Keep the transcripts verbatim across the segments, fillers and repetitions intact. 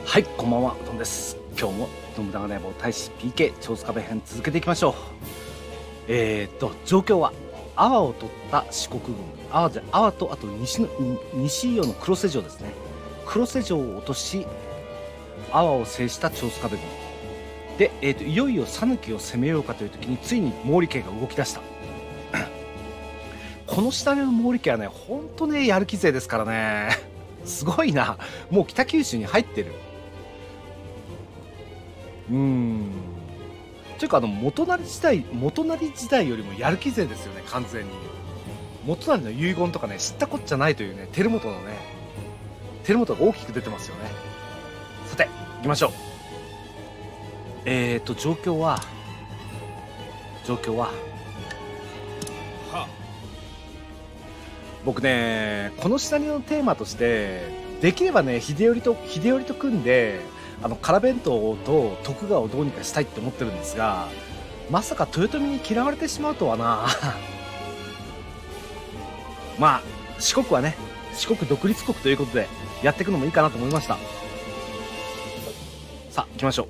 はい、こんばんは、うどんです。今日も信長の野望大使 ピーケー 超スカベ編続けていきましょう。えー、っと状況は阿波を取った四国軍、阿波じゃ阿波とあと西の西伊予の黒瀬城ですね。黒瀬城を落とし阿波を制した超スカベ軍で、えー、っといよいよ讃岐を攻めようかという時についに毛利家が動き出した。この下の毛利家はね、ほんとねやる気勢ですからね。すごいな。もう北九州に入ってる。うーんというか、あの元成時代元成時代よりもやる気勢ですよね、完全に。元成の遺言とかね、知ったこっちゃないというね、輝元のね輝元が大きく出てますよね。さて行きましょう。えーと状況は状況は僕ね、このシナリオのテーマとしてできればね、秀頼と秀頼と組んであの空弁当と徳川をどうにかしたいって思ってるんですが、まさか豊臣に嫌われてしまうとはな。まあ四国はね、四国独立国ということでやっていくのもいいかなと思いました。さあ行きましょう。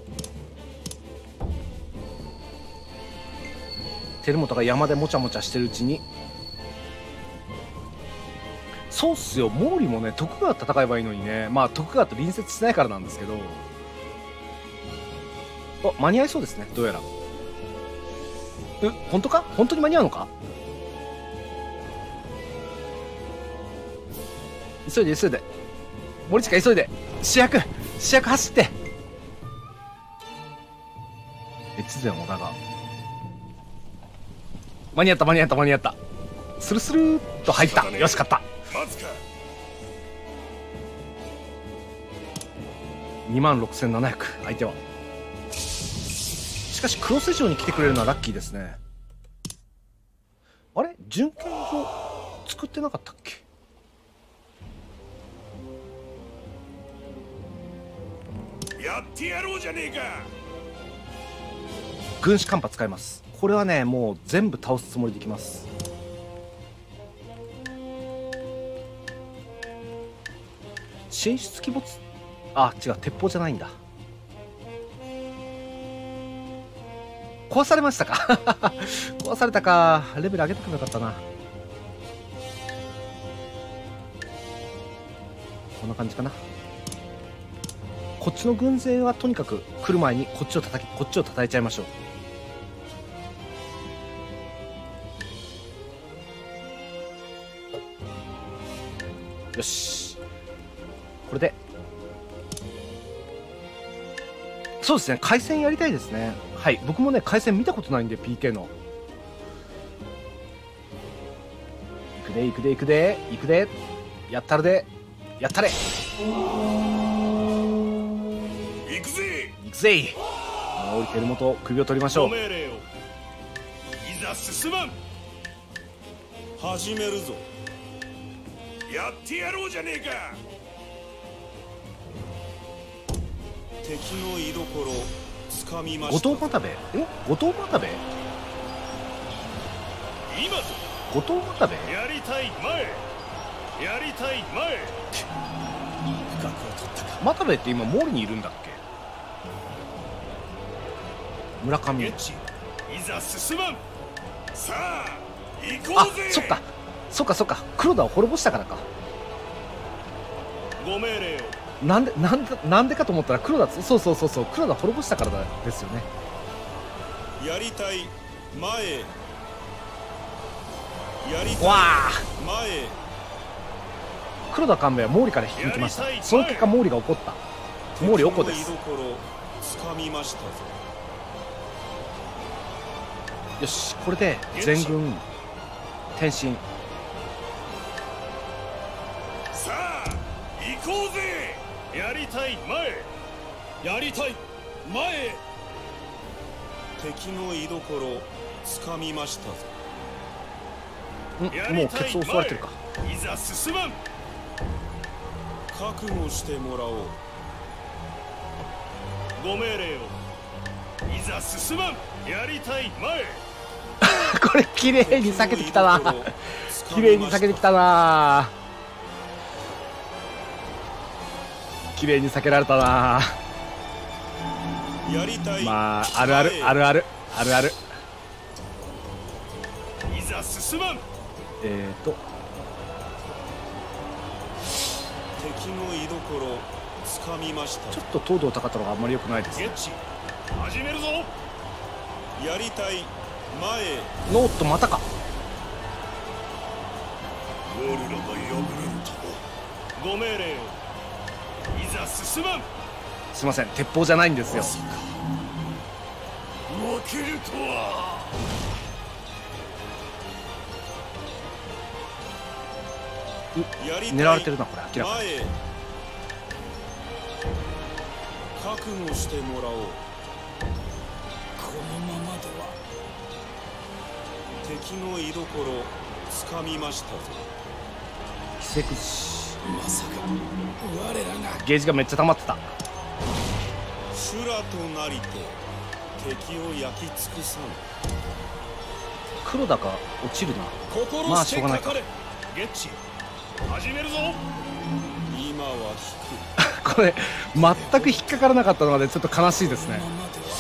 輝元が山でもちゃもちゃしてるうちに、そうっすよ、毛利もね徳川と戦えばいいのにね。まあ徳川と隣接してないからなんですけど、あ、間に合いそうですね、どうやら。え、本当か？本当に間に合うのか？急いで急いで、森近急いで、主役主役走って。越前織田が間に合った間に合った間に合った。スルスルーっと入った。よし、勝った。にまんろくせんななひゃく、相手は。しかし黒瀬城に来てくれるのはラッキーですね。あれ、準検所作ってなかったっけ？ やってやろうじゃねえか。 軍師寒波使います。これはね、もう全部倒すつもりでいきます。進出鬼没、あ、違う、鉄砲じゃないんだ。壊されましたか。壊されたか。レベル上げたくなかったな。こんな感じかな。こっちの軍勢はとにかく来る前にこっちを叩きこっちを叩いちゃいましょう。よし、これでそうですね、回戦やりたいですね。はい、僕もね回戦見たことないんで ピーケー の。いくでいくでいくでいくで、やったるで、やったれ。 行くぜ行くぜ。毛利輝元、首を取りましょう。 ご命令を。いざ進まん。始めるぞ。やってやろうじゃねえか。敵の居所つかみました。 後藤又兵衛、え、後藤又兵衛、 今ぞ。 後藤又兵衛、 やりたい前、やりたい前。深くを取ったか。 又兵衛って今毛利にいるんだっけ？村上。 ゲッチ、いざ進まん。さあ行こあ、 うぜ。 そっかそっかそっか、黒田を滅ぼしたからか。 ご命令を。 なんでなんでなんでかと思ったら黒田、そうそうそうそう、黒田滅ぼしたからですよね。 やりたい前、やりたいわあ、 前。 黒田官兵衛は毛利から引き抜きました。その結果毛利が怒った。毛利おこです。 敵の居所つかみましたぞ。 よし、これで全軍転進。 さあ行こうぜ。やりたい前、やりたい前。敵の居所つかみましたぞ。 ん、もうケツを襲われてるか。 いざ進まん。覚悟してもらおう。ご命令を。いざ進まん。やりたい前。 これ綺麗に避けてきたな。綺麗に避けてきたな。 綺麗に避けられたな。 やりたい。 まああるあるあるあるあるある。 いざ進まん。 えーと敵の居所つかみました。 ちょっと東堂高太郎があんまり良くないですね。 ゲッチ始めるぞ。やりたい前へ。 ノートまたか。 我らが破れるとは。ご命令を。いざ進まん。 すいません、鉄砲じゃないんですよ。 まさか負けるとは。やりたい狙われてるなこれ明らかに。 前へ。覚悟してもらおう。このままでは。敵の居所つかみましたぞ。 奇跡しまさか我らがゲージがめっちゃ溜まってた。 修羅となりて敵を焼き尽くさん。 黒田が落ちるな。 心まあしてしょうがないか。 かかれ。ゲッチ始めるぞ。今は引く。 これ全く引っかからなかったのでちょっと悲しいですね。 このままでは。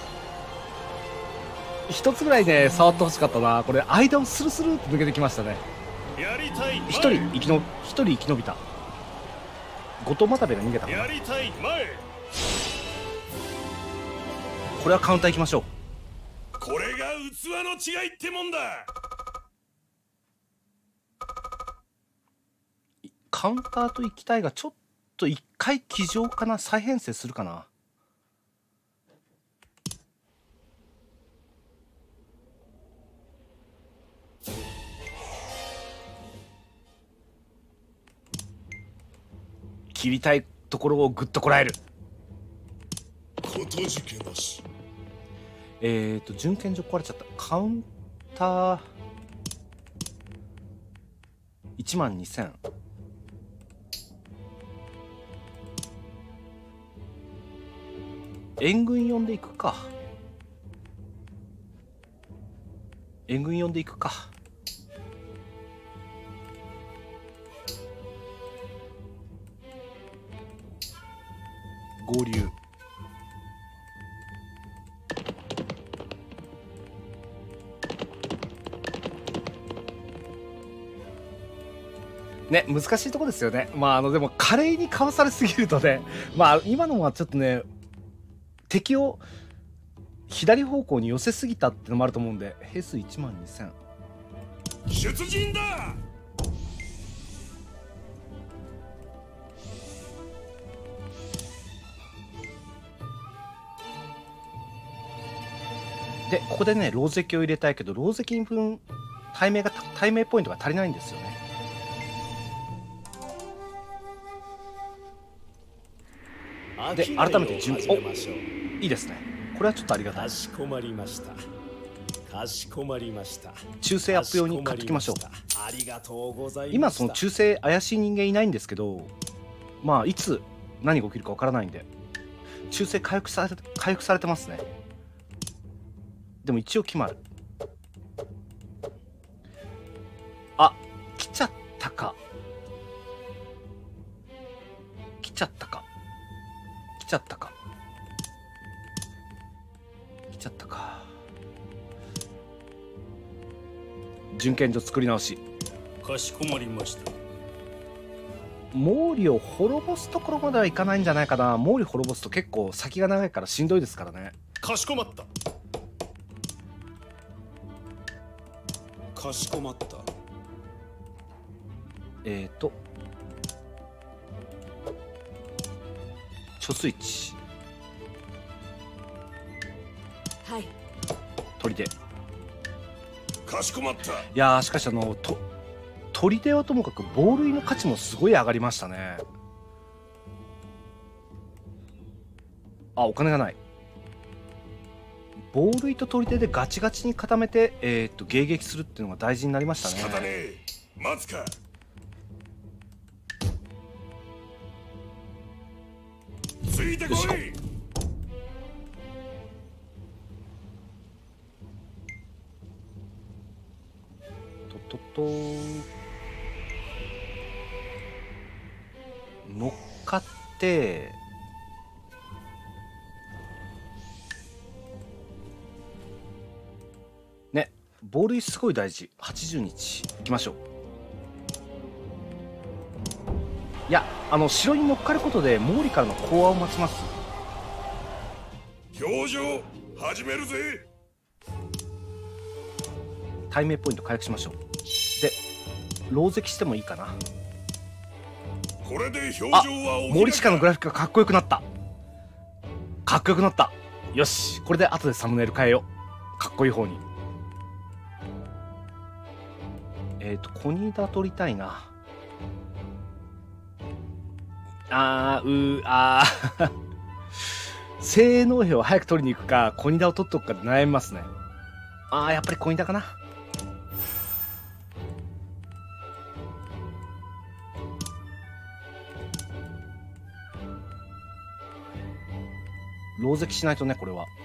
一つぐらいね触ってほしかったな。これ間をスルスルって抜けてきましたね。 やりたい前。 一人生きの一人生き延びた。後藤又部が逃げたかな。 やりたい前。 これはカウンター行きましょう。 これが器の違いってもんだ。 カウンターと行きたいがちょっと一回騎乗かな。再編成するかな。切りたいところをグッとこらえる。 ことじけなし。 えっと準検所壊れちゃった。カウンターいちまんにせん。援軍呼んでいくか。援軍呼んでいくか。合流。ね、難しいとこですよね。まああのでも華麗にかわされすぎるとね、まあ今のはちょっとね敵を左方向に寄せすぎたってのもあると思うんで、兵数いちまんにせん。 出陣だ。 でここでね狼藉を入れたいけど、狼藉に分対名が対名ポイントが足りないんですよね。で改めて順おいいですね。これはちょっとありがたい。 かしこまりました。かしこまりました。 忠誠アップ用に買ってきましょう。 ありがとうございます。 今その忠誠怪しい人間いないんですけど、まあいつ何が起きるかわからないんで忠誠回復され回復されてますね。でも一応決まる。あ、来ちゃったか来ちゃったか来ちゃったか来ちゃったか。準検所作り直し。 かしこまりました。 毛利を滅ぼすところまではいかないんじゃないかな。毛利滅ぼすと結構先が長いからしんどいですからね。 かしこまった。かしこまった。 えーと貯水池。 はい。 砦。 かしこまった。 いやーしかしあのと砦はともかく防塁の価値もすごい上がりましたね。あ、お金がない。防塁と砦でガチガチに固めて、えー、っと迎撃するっていうのが大事になりましたね。 仕方ねえ。待つか。ついてこい。 とっとっと乗っかってて、ね、ボールすごい大事。はちじゅうにちいきましょう。いや、あの城に乗っかることで毛利からの講和を待ちます。 表情始めるぜ。 対面ポイント回復しましょう。で狼藉してもいいかな。 これで表情は毛利氏のグラフィックがかっこよくなった。かっこよくなった。よし、これで後でサムネイル変えよう。かっこいい方に。えっとコニダ取りたいな。あーうーあー性能兵を早く取りに行くかコニダを取っとくかで悩みますね。あーやっぱりコニダかな。狼藉しないとね、これは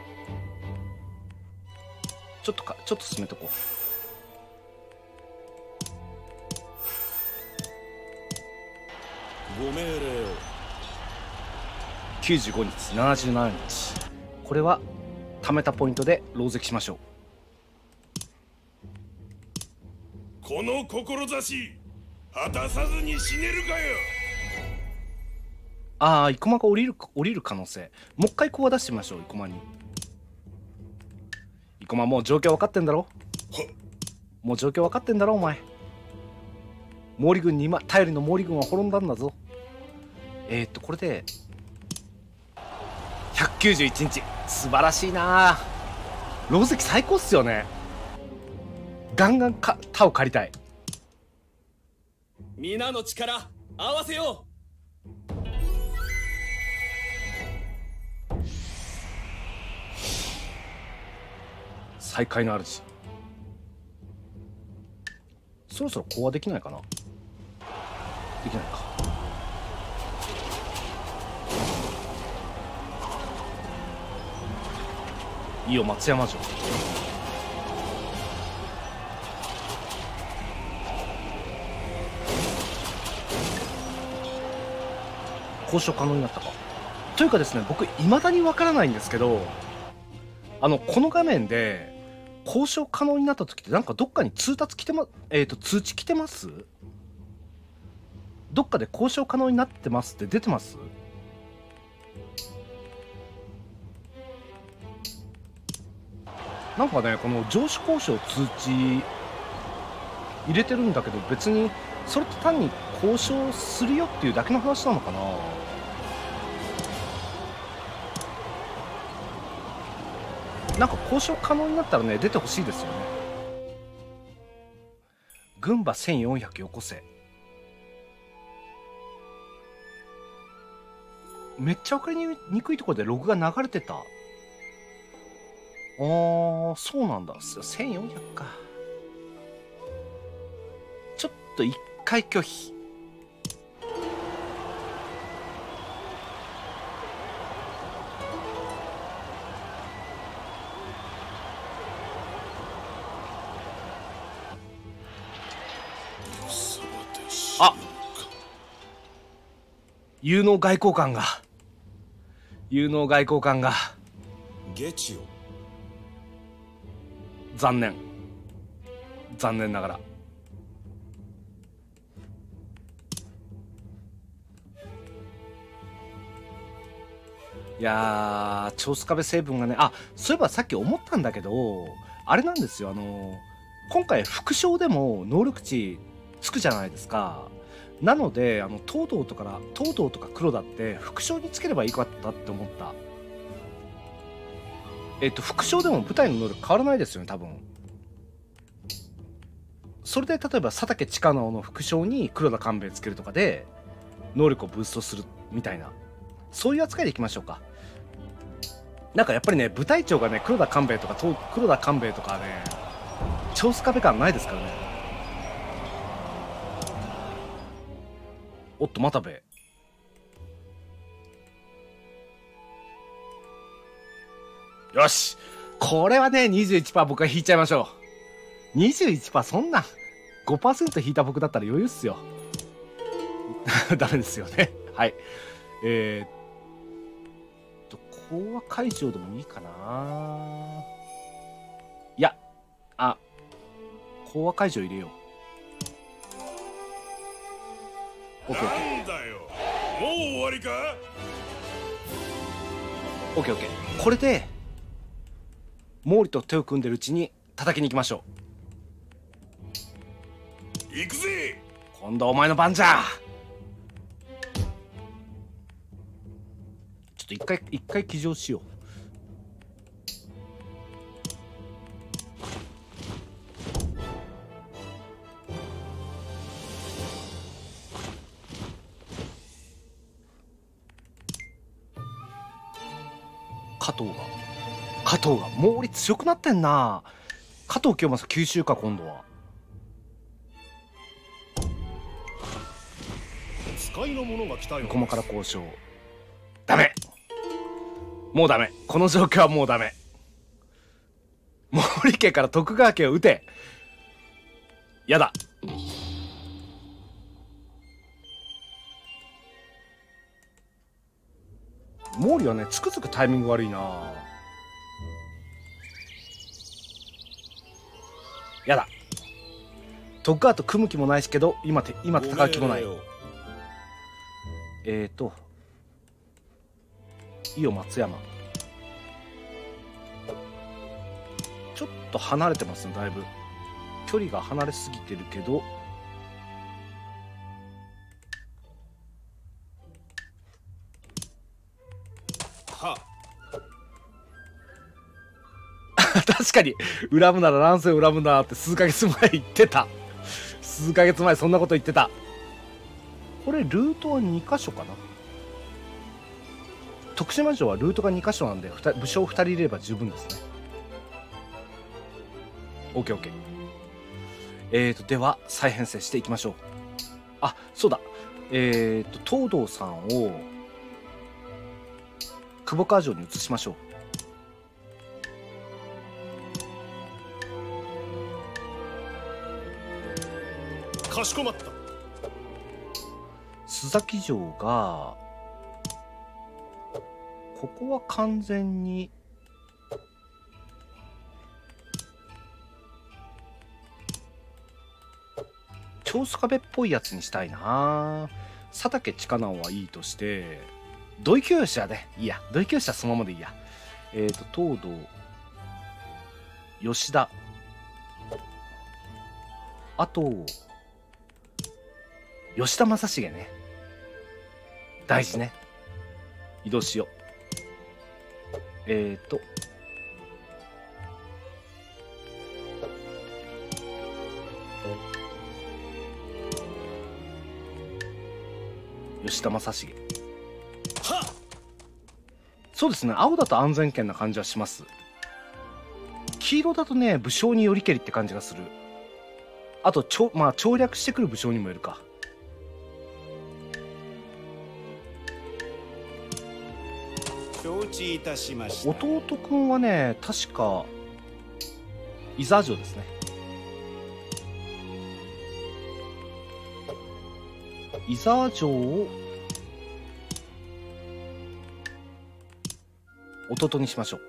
ちょっとかちょっと進めとこう。ご命令を。 きゅうじゅうごにちななじゅうななにち、これは貯めたポイントで狼藉しましょう。 この志果たさずに死ねるかよ。 ああ、生駒が降りる降りる可能性。もう一回こう出してみましょう。生駒に。生駒もう状況分かってんだろ。もう状況分かってんだろお前。毛利軍に今頼りの毛利軍は滅んだんだぞ。えー、っとこれでひゃくきゅうじゅういちにち、素晴らしいな。狼藉最高っすよね。ガンガンか他を借りたい。 皆の力合わせよう。 再会の主、そろそろ講和できないかな。できないか。いいよ松山城。交渉可能になったか。というかですね、僕いまだにわからないんですけど、あのこの画面で交渉可能になった時ってなんかどっかに通達来てま、えっと通知来てます？どっかで交渉可能になってますって出てます？なんかね、この上司交渉通知入れてるんだけど、別にそれって単に交渉するよっていうだけの話なのかな。なんか交渉可能になったらね、出てほしいですよね。軍馬せんよんひゃくよこせ。めっちゃ分かりにくいところでログが流れてた。あー、そうなんだ。せんよんひゃくか。ちょっと一回拒否。あ、有能外交官が有能外交官がゲチよ。 残念残念ながら。いやー、長須壁成分がね、あ、そういえばさっき思ったんだけど、あれなんですよ、あの今回副将でも能力値つくじゃないですか。なのであの東堂とか東堂とか黒田って副将につければいいかったって思った。えっと副将でも部隊の能力変わらないですよね多分。それで例えば佐竹千佳直の副将に黒田官兵衛つけるとかで能力をブーストするみたいな、そういう扱いでいきましょうか。なんかやっぱりね、部隊長がね黒田官兵衛とか黒田官兵衛とかね、長須壁感ないですからね。おっと又兵衛、よし、これはね にじゅういちパーセント 僕は引いちゃいましょう。 にじゅういちパーセント そんな ごパーセント 引いた僕だったら余裕っすよダメですよね。はい、 えー、っと講和会場でもいいかな。いや、あ、講和会場入れよう。オッケーオッケー。 なんだよ、もう終わりか。 オッケーオッケー。これで毛利と手を組んでるうちに叩きに行きましょう。行くぜ。 今度はお前の番じゃ。ちょっと一回一回騎乗しよう。加藤が加藤が毛利強くなってんな。加藤清正九州か今度は。 使いの者が来たよ。 生駒から交渉。ダメ、もうダメ。この状況はもうダメ。毛利家から徳川家を撃て。やだ。毛利はねつくづくタイミング悪いな。やだ。徳川と組む気もないしけど今て今戦う気もない。えーと伊予松山ちょっと離れてますね。だいぶ距離が離れすぎてるけどは確かに恨むなら乱世を恨むなって数ヶ月前言ってた。数ヶ月前そんなこと言ってた。これルートはにかしょかな。徳島城はルートがにかしょなんで武将ふたりいれば十分ですね。 オーケーオーケー。 えーとでは再編成していきましょう。あ、そうだ、えーと東堂さんを久保川城に移しましょあ、かしこまった。 須崎城がここは完全に長須壁っぽいやつにしたいな。佐竹近直はいいとして土井清吉はねいいや。土井清吉はそのままでいいや。えっ、ー、と東堂吉田あと吉田正成ね大事ね。移動しよう。えっ、ー、と吉田正成。そうですね、青だと安全圏な感じはします。黄色だとね武将によりけりって感じがする。あとちょ、まあ、調略してくる武将にもよるか。 承知いたしました。 弟くんはね確か伊沢城ですね。伊沢城を弟にしましょう。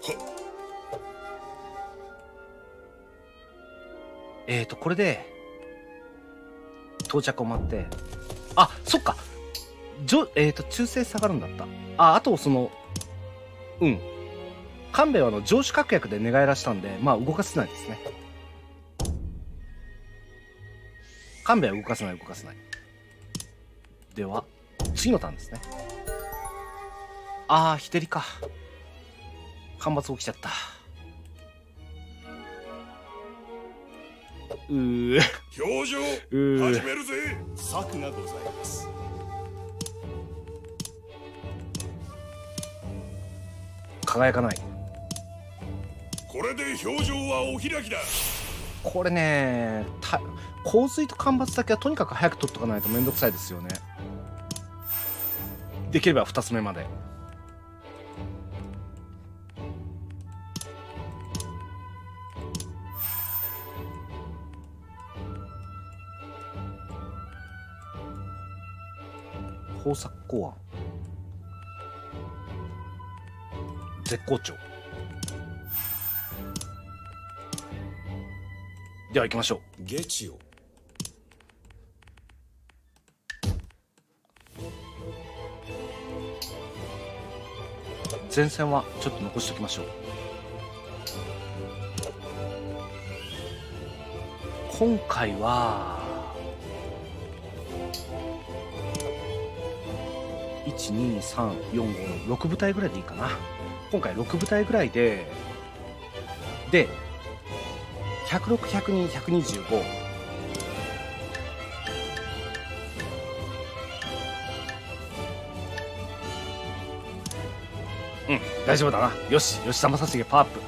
えーとこれで到着を待って、あ、そっか、じょえーと忠誠下がるんだった。あ、あとそのうん官兵衛はあの城主確約で寝返らしたんで、まあ動かせないですね。官兵衛は動かせない動かせない。では次のターンですね。ああ日照りか。干ばつ起きちゃった。うー表情うー始めるぜ。策がございます。 輝かない。 これで表情はお開きだ。 これねた洪水と干ばつだけはとにかく早く取っとかないとめんどくさいですよね。できればふたつめまで。豊作公安絶好調。では行きましょう。 ゲチオ。 前線はちょっと残しておきましょう。今回はいちにさんよんごろく部隊ぐらいでいいかな。今回ろく部隊ぐらいででひゃくろく、ひゃくに、ひゃくにじゅうご。うん、大丈夫だな。よし、吉田正成パワーアッ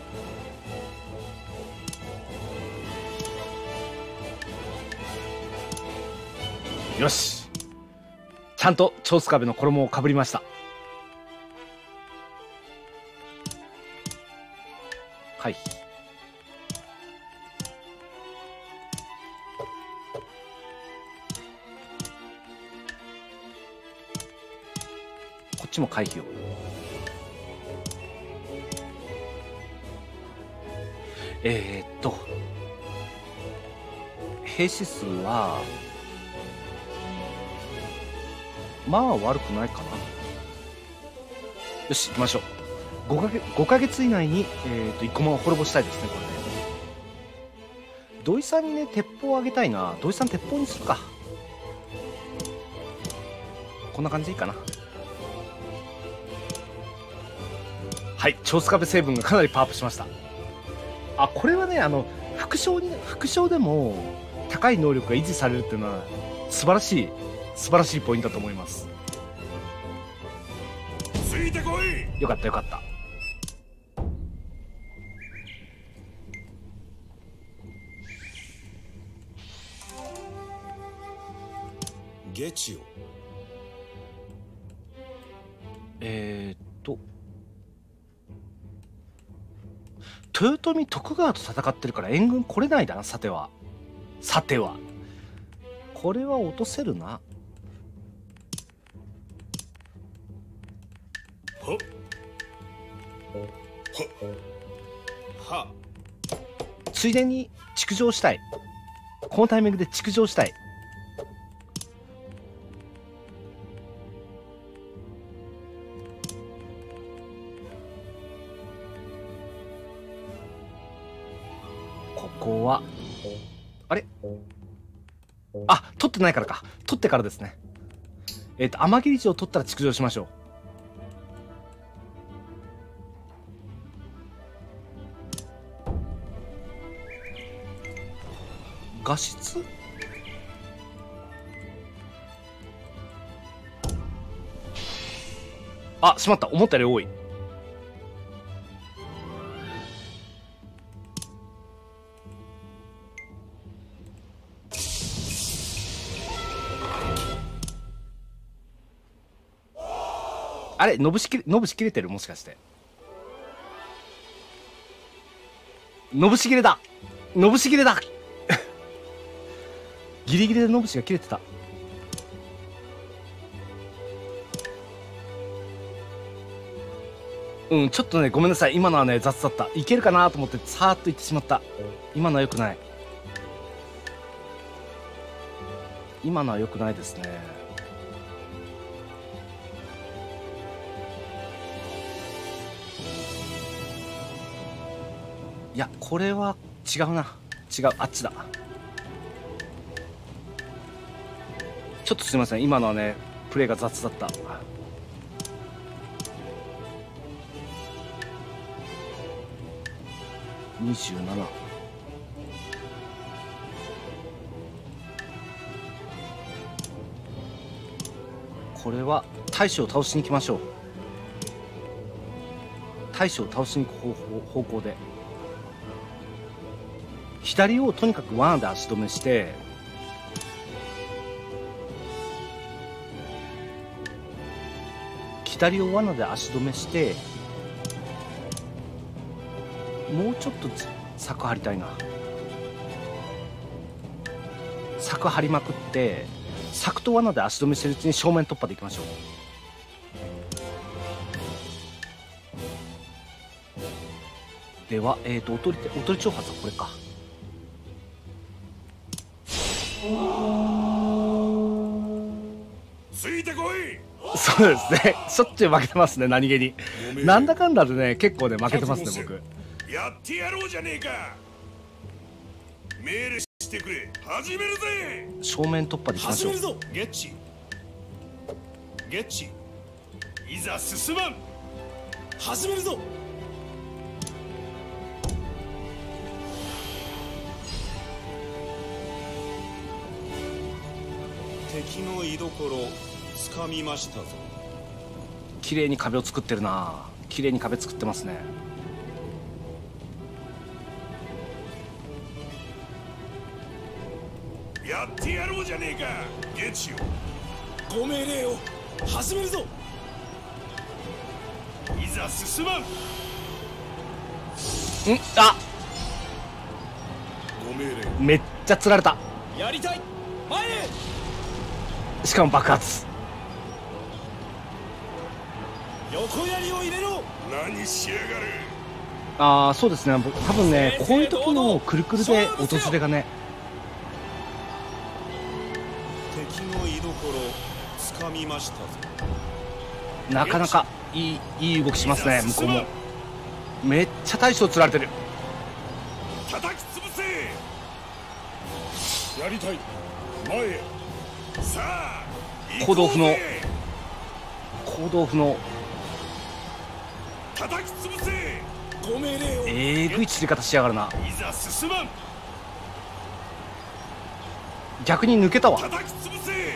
プ。よし、ちゃんと長須壁の衣をかぶりました。はい。こっちも回避を。えー、っと兵士数はまあ悪くないかな。よし行きましょう。ごかげつごかげつ以内に、えー、っと生駒を滅ぼしたいですね。これね、土井さんにね鉄砲をあげたいな。土井さん鉄砲にするか。こんな感じでいいかな。はい、長須壁成分がかなりパワーアップしました。あ、これはね、あの副将に副将でも高い能力が維持されるっていうのは素晴らしい素晴らしいポイントだと思います。 ついてこい。 よかったよかった。 ゲチオ。 えー、っと豊臣徳川と戦ってるから援軍来れないだな。さてはさてはこれは落とせるな。 ははは。 ついでに築城したい。このタイミングで築城したい。ここはあれ、あ、取ってないからか。取ってからですね。えっと天霧城を取ったら築城しましょう。画質、あ、しまった。思ったより多い。あれ、のぶしきれ、のぶしきれてる、もしかして。のぶしきれだ。のぶしきれだ。ギリギリでのぶしが切れてた。うん、ちょっとね、ごめんなさい。今のはね、雑だった。いけるかなと思って、さーっといってしまった。今のは良くない。今のは良くないですね。いや、これは違うな。違う、あっちだ。ちょっとすいません。今のはね、プレーが雑だった。にじゅうなな。これは大将を倒しに行きましょう。大将を倒しに行く方法、方向で左をとにかく罠で足止めして、左を罠で足止めして、もうちょっと柵張りたいな。柵張りまくって、柵と罠で足止めしてるうちに正面突破でいきましょう。 では、えっ、ー、と、おとりて、おとり挑発はこれか。 ついてこい。 そうですね。しょっちゅう負けてますね、何気に。なんだかんだでね、結構ね、負けてますね、僕。 やってやろうじゃねえか。命令してくれ。始めるぜ。 正面突破でいきましょう。 始めるぞ。ゲッチ。ゲッチ。いざ進まん。始めるぞ。敵の居所つかみましたぞ。 綺麗に壁を作ってるな。綺麗に壁作ってますね。 やってやろうじゃねえか。ゲチよ、 ご命令を始めるぞ。 いざ進まん。んあ、 ご命令。 めっちゃ釣られた。 やりたい、前へ。 しかも爆発。 横槍を入れろ。 何しやがる。 ああ、そうですね。多分ね、こういう時のくるくるで訪れがね、 敵の居所つかみましたぞ。 なかなかいいいい動きしますね。向こうもめっちゃ大将釣られてる。 叩き潰せ。やりたい、前へ。さあ、 行動不能。行動不能。 叩き潰せ。 ご命令を。 えぐい釣り方しやがるな。 いざ進まん。 逆に抜けたわ。 叩き潰せ。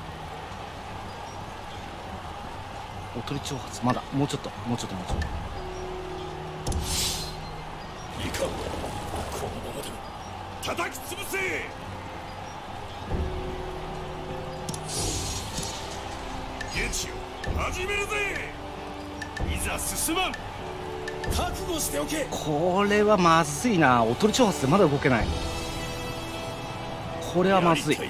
おとり挑発まだもうちょっともうちょっともうちょっと。 いかん、このままでも。叩き潰せ。ゲチよ、始めるぜ。いざ進まん。 覚悟しておけ。 これはまずいな。おとり挑発でまだ動けない。これはまずい。 前。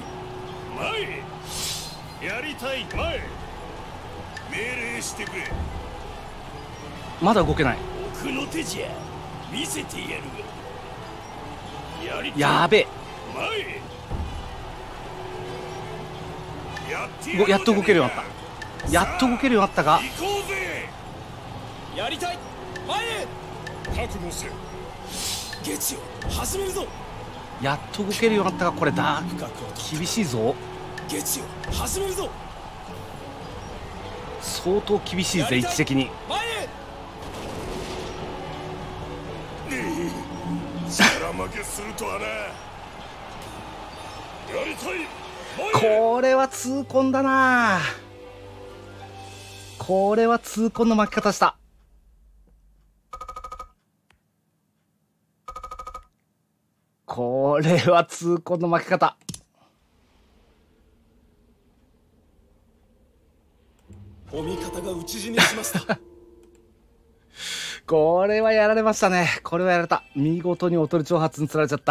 やりたい、前。命令してくれ。 まだ動けない。 奥の手じゃ。見せてやるわ。やりたい。 やべえ。 前。やってやっと動けるようになった。やっと動けるようになったが。 行こうぜ。 やりたい、前へ。 覚悟せ。 ゲチよ、始めるぞ。 やっと動けるようになったが、これだ深くを厳しいぞ。 ゲチよ、始めるぞ。 相当厳しいぜ、位置的に。 前へ。 力負けするとはな。やりたい。 これは痛恨だな。これは痛恨の負け方した。これは痛恨の負け方。 お味方が討ち死にしましたこれはやられましたね。これはやられた。見事におとり挑発に釣られちゃった。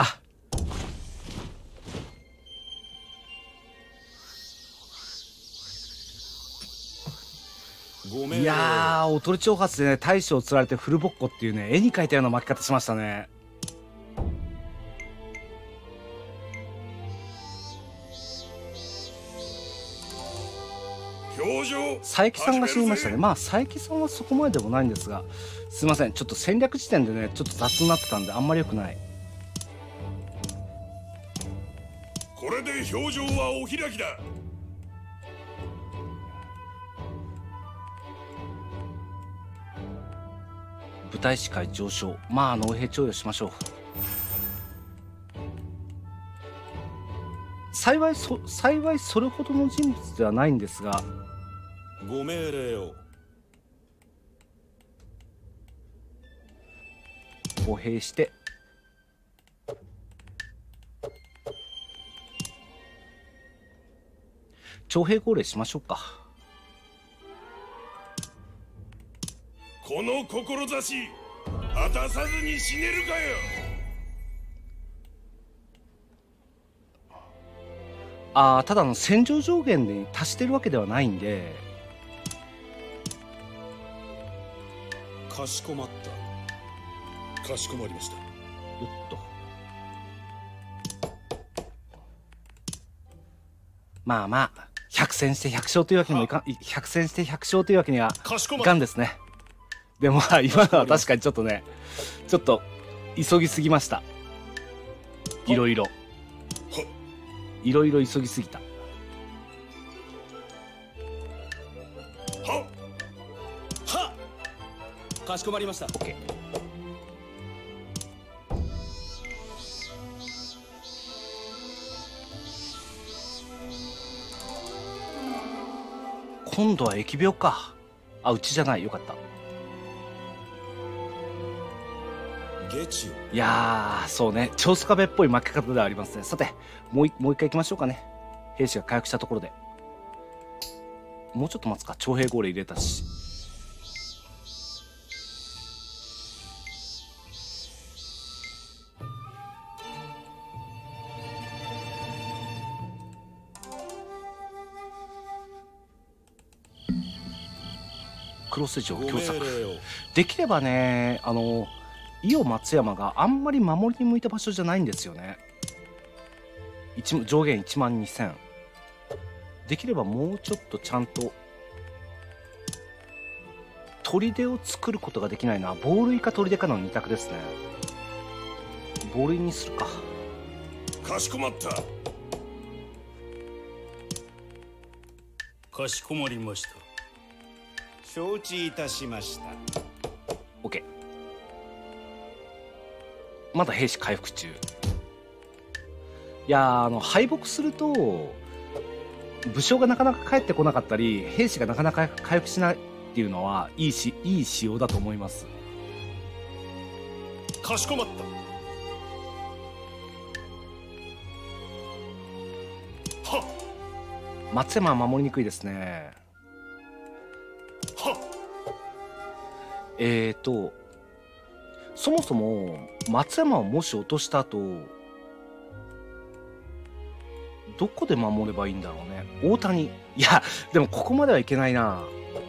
いやー、おとり挑発でね、大将を釣られてフルボッコっていうね、絵に描いたような負け方しましたね。佐伯さんが死にましたね。まあ佐伯さんはそこまででもないんですが、すいません、ちょっと戦略時点でねちょっと雑になってたんであんまり良くない。 これで表情はお開きだ。 部隊士会上昇。まあ農兵徴用しましょう。幸いそ幸いそれほどの人物ではないんですが、 ご命令を。 歩兵して徴兵号令しましょうか。 この志果たさずに死ねるかよ。 ああ、ただの戦場上限に達してるわけではないんで。 かしこまった。 かしこまりました。 よっと。まあまあ百戦して百勝というわけにもいかん、百戦して百勝というわけにはいかんですね。でもまあ今のは確かにちょっとね、ちょっと急ぎすぎました。いろいろいろいろ急ぎすぎた。 ははかしこまりました。 OK。 今度は疫病か。あ、うちじゃない。よかった。 ゲチよ。 いやー、そうね、長州壁っぽい負け方ではありますね。さて、もういもう一回行きましょうかね。兵士が回復したところで。もうちょっと待つか。徴兵号令入れたし。クロス城強作。できればね、あの伊予松山があんまり守りに向いた場所じゃないんですよね。一上限いちまんにせん。できればもうちょっとちゃんと砦を作ることができないな。防塁か砦かの二択ですね。防塁にするか。 かしこまった。 かしこまりました。 承知いたしました。 OK。 まだ兵士回復中。いやー、あの敗北すると武将がなかなか帰ってこなかったり、兵士がなかなか回復しないっていうのはいいしいい仕様だと思います。 かしこまった。はっ。 松山は守りにくいですね。 はっ。 えーとそもそも松山をもし落とした後どこで守ればいいんだろうね。大谷。いやでもここまではいけないな。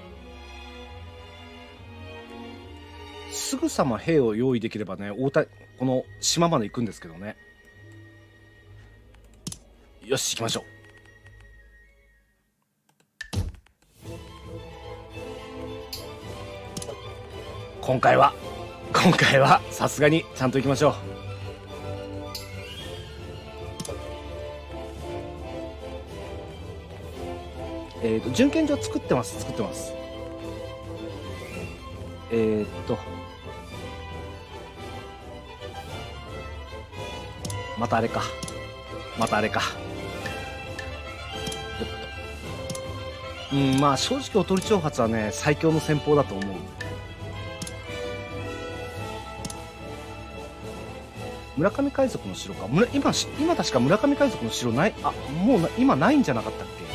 すぐさま兵を用意できればね、大谷この島まで行くんですけどね。よし行きましょう。今回は今回はさすがにちゃんと行きましょう。えっと準検所作ってます作ってますえっとまたあれかまたあれかうん、まあ正直おとり挑発はね最強の戦法だと思う。村上海賊の城か。村今今確か村上海賊の城ない。あ、もうな今ないんじゃなかったっけ。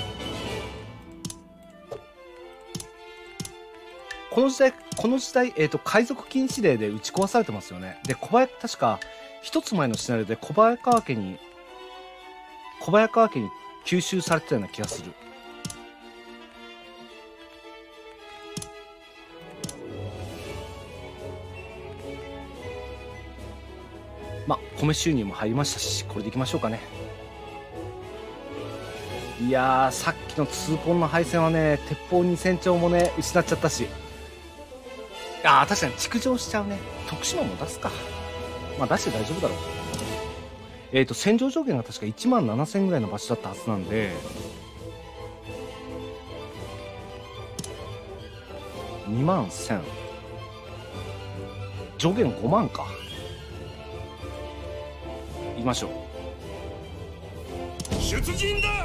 この時代この時代、えー、と海賊禁止令で打ち壊されてますよね。で小早確か一つ前のシナリオで小早川家に小早川家に吸収されてたような気がする。まあ米収入も入りましたし、これでいきましょうかね。いやー、さっきの痛恨の敗戦はね、鉄砲にせん丁もね失っちゃったし、ああ確かに築城しちゃうね。徳島も出すか。まあ出して大丈夫だろう。えっと戦場上限が確かいちまんななせんぐらいの場所だったはずなんで、にまんせん、上限ごまんか。行きましょう。 出陣だ。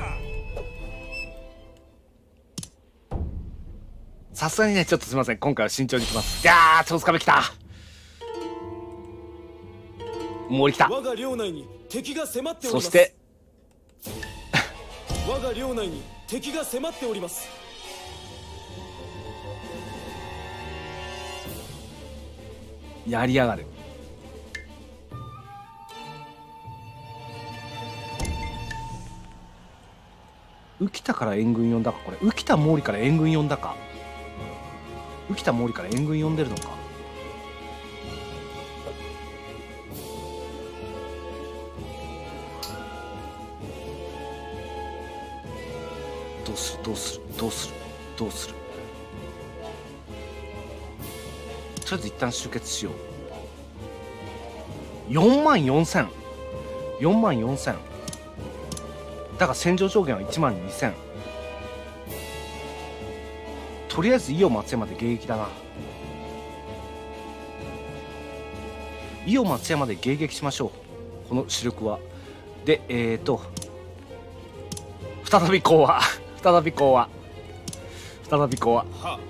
さすがにね、ちょっとすみません、今回は慎重にいきます。いやー、長州壁来た。森来た。 我が領内に敵が迫っております。 そして我が領内に敵が迫っております。 やりやがる。浮田から援軍呼んだか。これ浮田毛利から援軍呼んだか。浮田毛利から援軍呼んでるのか。 どうするどうするどうする。とりあえず一旦集結しよう。よんまんよんせん、よんまんよんせんだから戦場上限はいちまんにせん。とりあえず伊予松山で迎撃だな。伊予松山で迎撃しましょう、この主力は。でえーと再び講和再び講和再び講和。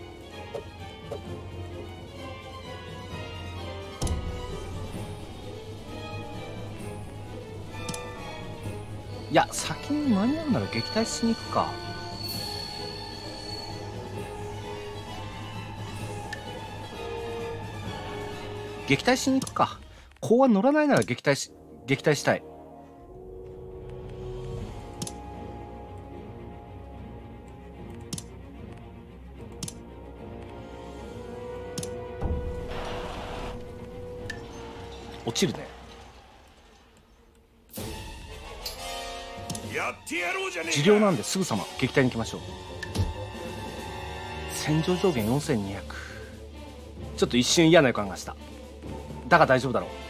いや、先に間に合うなら撃退しに行くか。撃退しに行くか。講和乗らないなら撃退し撃退したい。落ちるね。治療なんですぐさま撃退に行きましょう。戦場上限よんせんにひゃく。ちょっと一瞬嫌な予感がした。だが大丈夫だろう。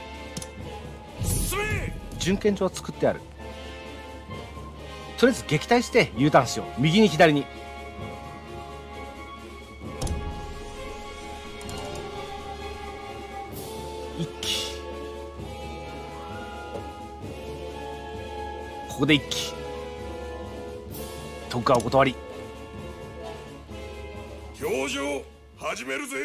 準検所は作ってある。とりあえず撃退して U ターンしよう。右に左に。一気、ここで一気。徳川お断り。 表情始めるぜ。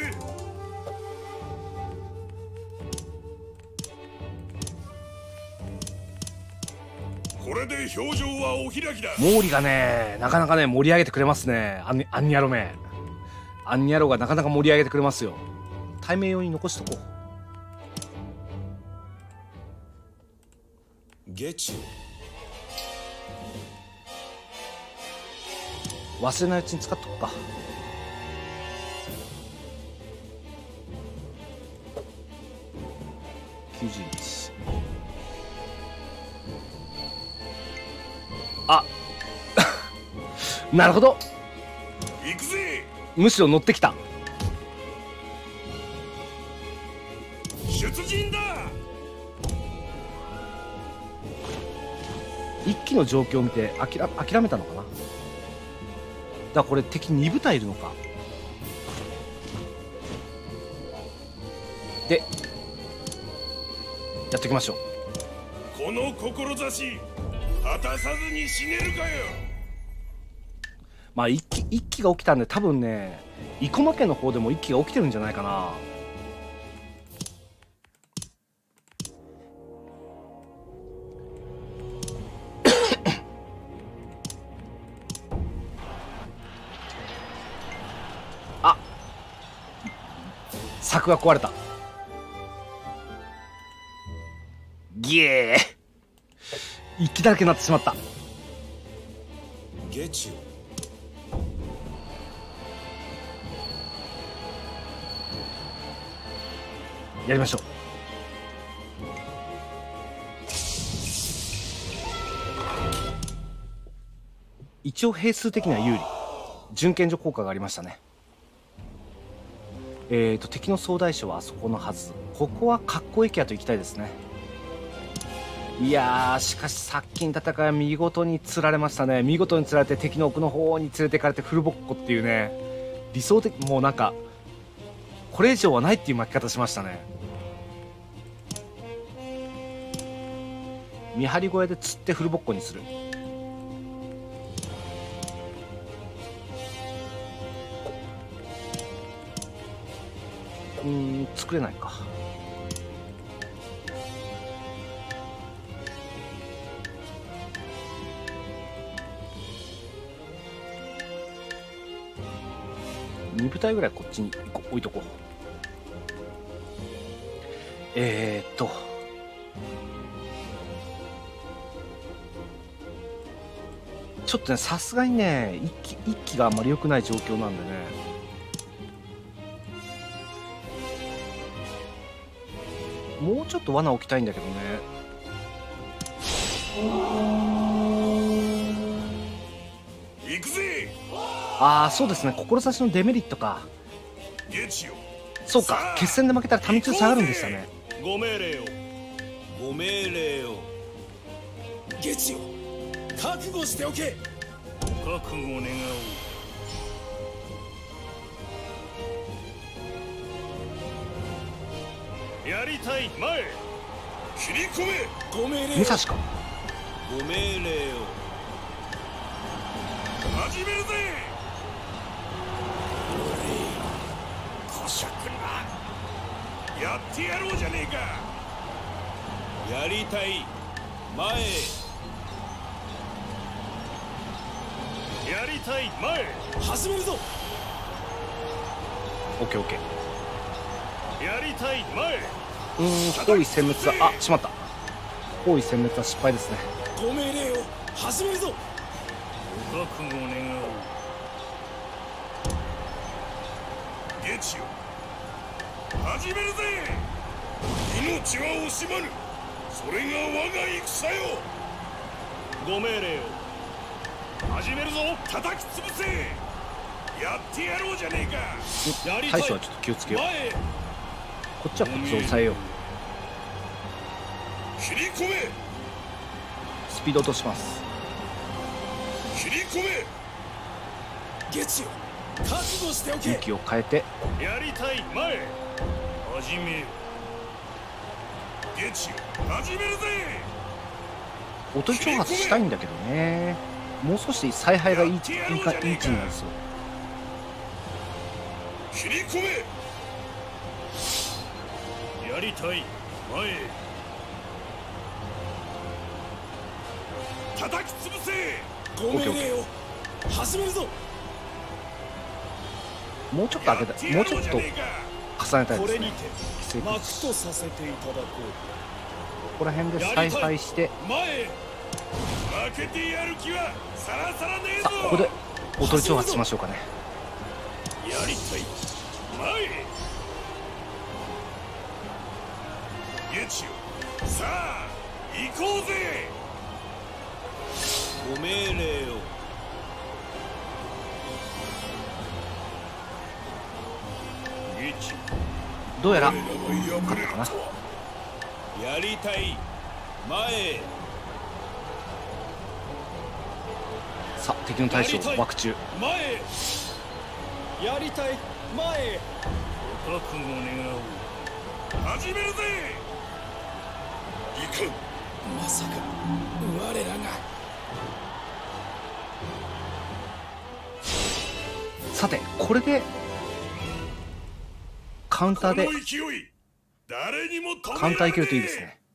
これで表情はお開きだ。 毛利がね、なかなかね盛り上げてくれますね。アンアンニャロめアンニャロがなかなか盛り上げてくれますよ。対面用に残しとこう。ゲチ忘れないうちに使っとくか。きゅうじゅういち。あなるほど、 行くぜ。 むしろ乗ってきた。 出陣だ。 一気の状況を見て諦諦めたのかな。だからこれ敵に部隊いるのか。でやっていきましょう。 この志果たさずに死ねるかよ。 まあ一気一気が起きたんで、多分ね生駒家の方でも一気が起きてるんじゃないかな。あ、柵が壊れた。ギエー一気だらけになってしまった。 ゲチやりましょう。一応兵数的には有利。準検所効果がありましたね。えーと敵の総大将はあそこのはず。ここは格好駅やと行きたいですね。いやー、しかしさっきの戦いは見事に釣られましたね。見事に釣られて敵の奥の方に連れてかれてフルボッコっていうね、理想的、もうなんかこれ以上はないっていう巻き方しましたね。見張り小屋で釣ってフルボッコにする。うーん、作れないか。に部隊ぐらいこっちに置いとこう。えー、っとちょっとね、さすがにね一気一気があんまり良くない状況なんでね、もうちょっと罠置きたいんだけどね。 行くぜ。 ああそうですね、志のデメリットか。そうか、決戦で負けたら民中下がるんでしたね。 ご命令をご命令を。 月よ、覚悟しておけ。 ご覚悟願おう。やりたい前、切り込め。 ご命令。 武蔵か。 ご命令を。始めるぜ。こしゃくな。やってやろうじゃねえか。やりたい前、やりたい前、 始めるぞ。 オッケーオッケー。 やりたい前。 うーん、包囲殲滅は、あ、しまった。包囲殲滅は失敗ですね。 ご命令を始めるぞ。 ご覚悟願おう。ゲチよ、始めるぜ。命は惜しまぬ。それが我が戦よ。ご命令を。始めるぞ。叩き潰せ。やってやろうじゃねえか。やりたい大将はちょっと気をつけよう。 前、 こっちはこっちを抑えよう。 切り込め。 スピード落とします。 切り込め。 月よ、覚悟しておけ。 向きを変えて、 やりたい前、始めよ。ゲチよ、始めるぜ。 おとり挑発したいんだけどね。もう少し采配がいいいいかいい位置になるそう。 切り込め。やりたい前、叩き潰せ。 ご命令を始めるぞ。 もうちょっと上げたい、もうちょっと重ねたいですね。 これにて幕とさせていただこう。 ここら辺で采配して、 前、負けてやる気はさらさらねえぞ。 あ、ここでおとり挑発しましょうかね。 やりたい前、ゲチよ、さあ行こうぜ。ご命令を。ゲチ、 どうやら俺らが敗れるとは。やりたい前、 さあ敵の大将を爆中。 前、 やりたい前。 ご覚悟願おう。始めるぜ。行く。 まさか我らが。 さてこれでカウンターでこの勢い、誰にも止められねえ。 カウンターいけるといいですね。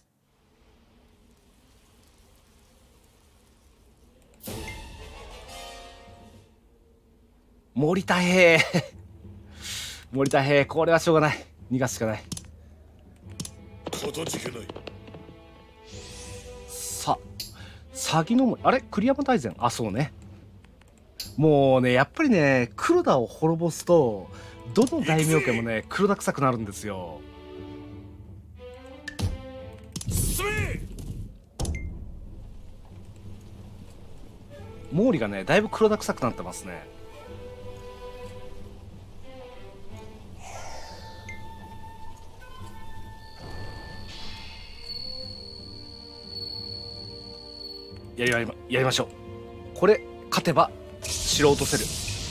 森田平森田平、これはしょうがない、逃がすしかない。 ことじけない。 さ詐欺のあれ栗山大善、あそうね。もうねやっぱりね黒田を滅ぼすとどの大名家もね黒田臭くなるんですよ。 進め。 毛利がねだいぶ黒田臭くなってますね。やりやりまやりましょう。これ勝てば城を落とせる。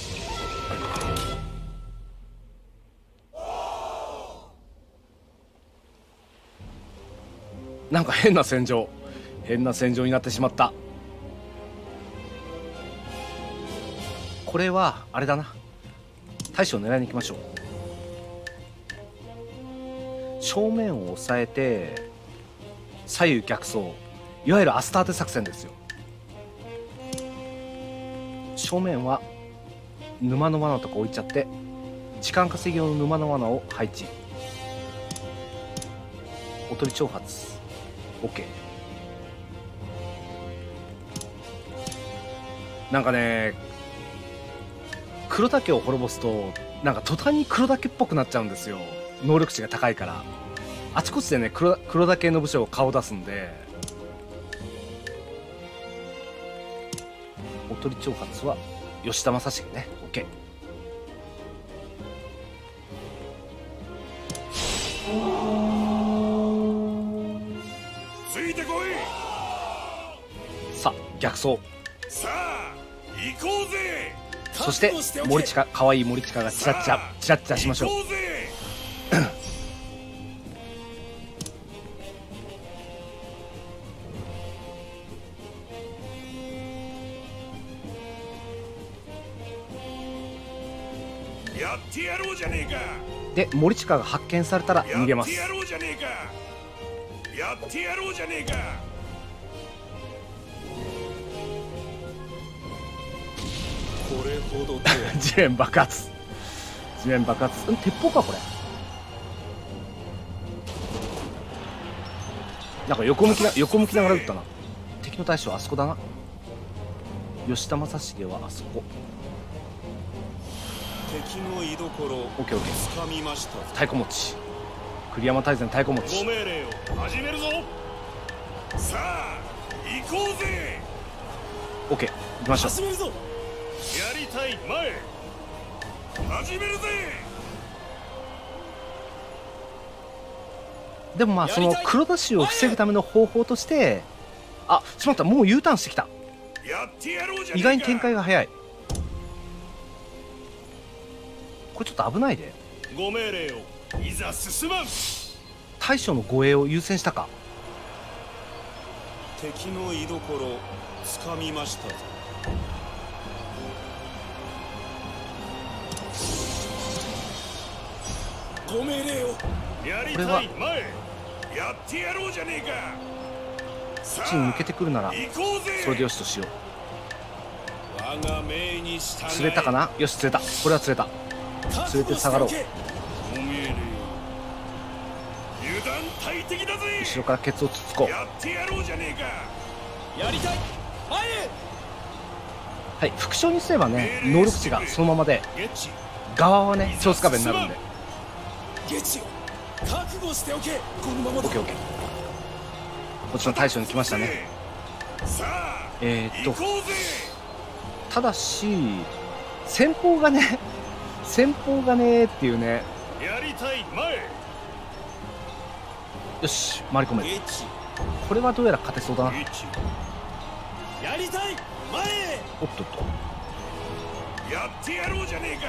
なんか変な戦場変な戦場になってしまった。これはあれだな、大将を狙いに行きましょう。正面を押さえて左右逆走、いわゆるアスターテ作戦ですよ。正面は沼の罠とか置いちゃって時間稼ぎ用の沼の罠を配置。おとり挑発 OK。 なんかね黒田家を滅ぼすとなんか途端に黒田家っぽくなっちゃうんですよ。能力値が高いからあちこちでね 黒, 黒田系の武将を顔出すんで、おとり挑発は吉田正成ね。 OK。 ついてこい。 さあ逆走。 さあ行こうぜ。 そして森近、かわいい森近がチラッチラチラッチラしましょう。 行こうぜ。やってやろうじゃねえか。 で森近が発見されたら逃げます。 やってやろうじゃねえか。やってやろうじゃねえか。これほどと地面爆発。地面爆発。ん鉄砲かこれ。なんか横向きな横向きながら撃ったな。敵の大将あそこだな。吉田正成はあそこ。 敵の居所オッケーオッケー。 掴みました。 太鼓持ち。栗山大善太鼓持ち。 ご命令を始めるぞ。さあ行こうぜ。 オッケー行きましょう。 始めるぞ。やりたい前始めるぜ。 でもまあその黒田氏を防ぐための方法として、あしまった、もう U ターンしてきた。 やってやろうじゃねえか。 意外に展開が早い。これちょっと危ないで。 ご命令をいざ進まん。 大将の護衛を優先したか。 敵の居所掴みましたぞ。ご命令を。やりたい前やってやろうじゃねえか。 こっちに抜けてくるなら行こうぜ。 それでよしとしよう。 我が命に従え。 釣れたかな。よし釣れた。これは釣れた。釣れて下がろう。 ご命令。油断大敵だぜ。 後ろからケツをつつこう。 やってやろうじゃねえか。やりたい前へ。 はい、副将にすればね能力値がそのままでゲチ側はね超スカベになるんで。 ゲチを覚悟しておけ。このままだ。 オッケーオッケー。こっちの大将に来ましたね。 さあえー、っと行こうぜ。 ただし先方がね先方がねっていうね。 やりたい前。 よし回り込める。 ゲチこれはどうやら勝てそうだな。 ゲチやりたい前。 おっとっと。 やってやろうじゃねえか。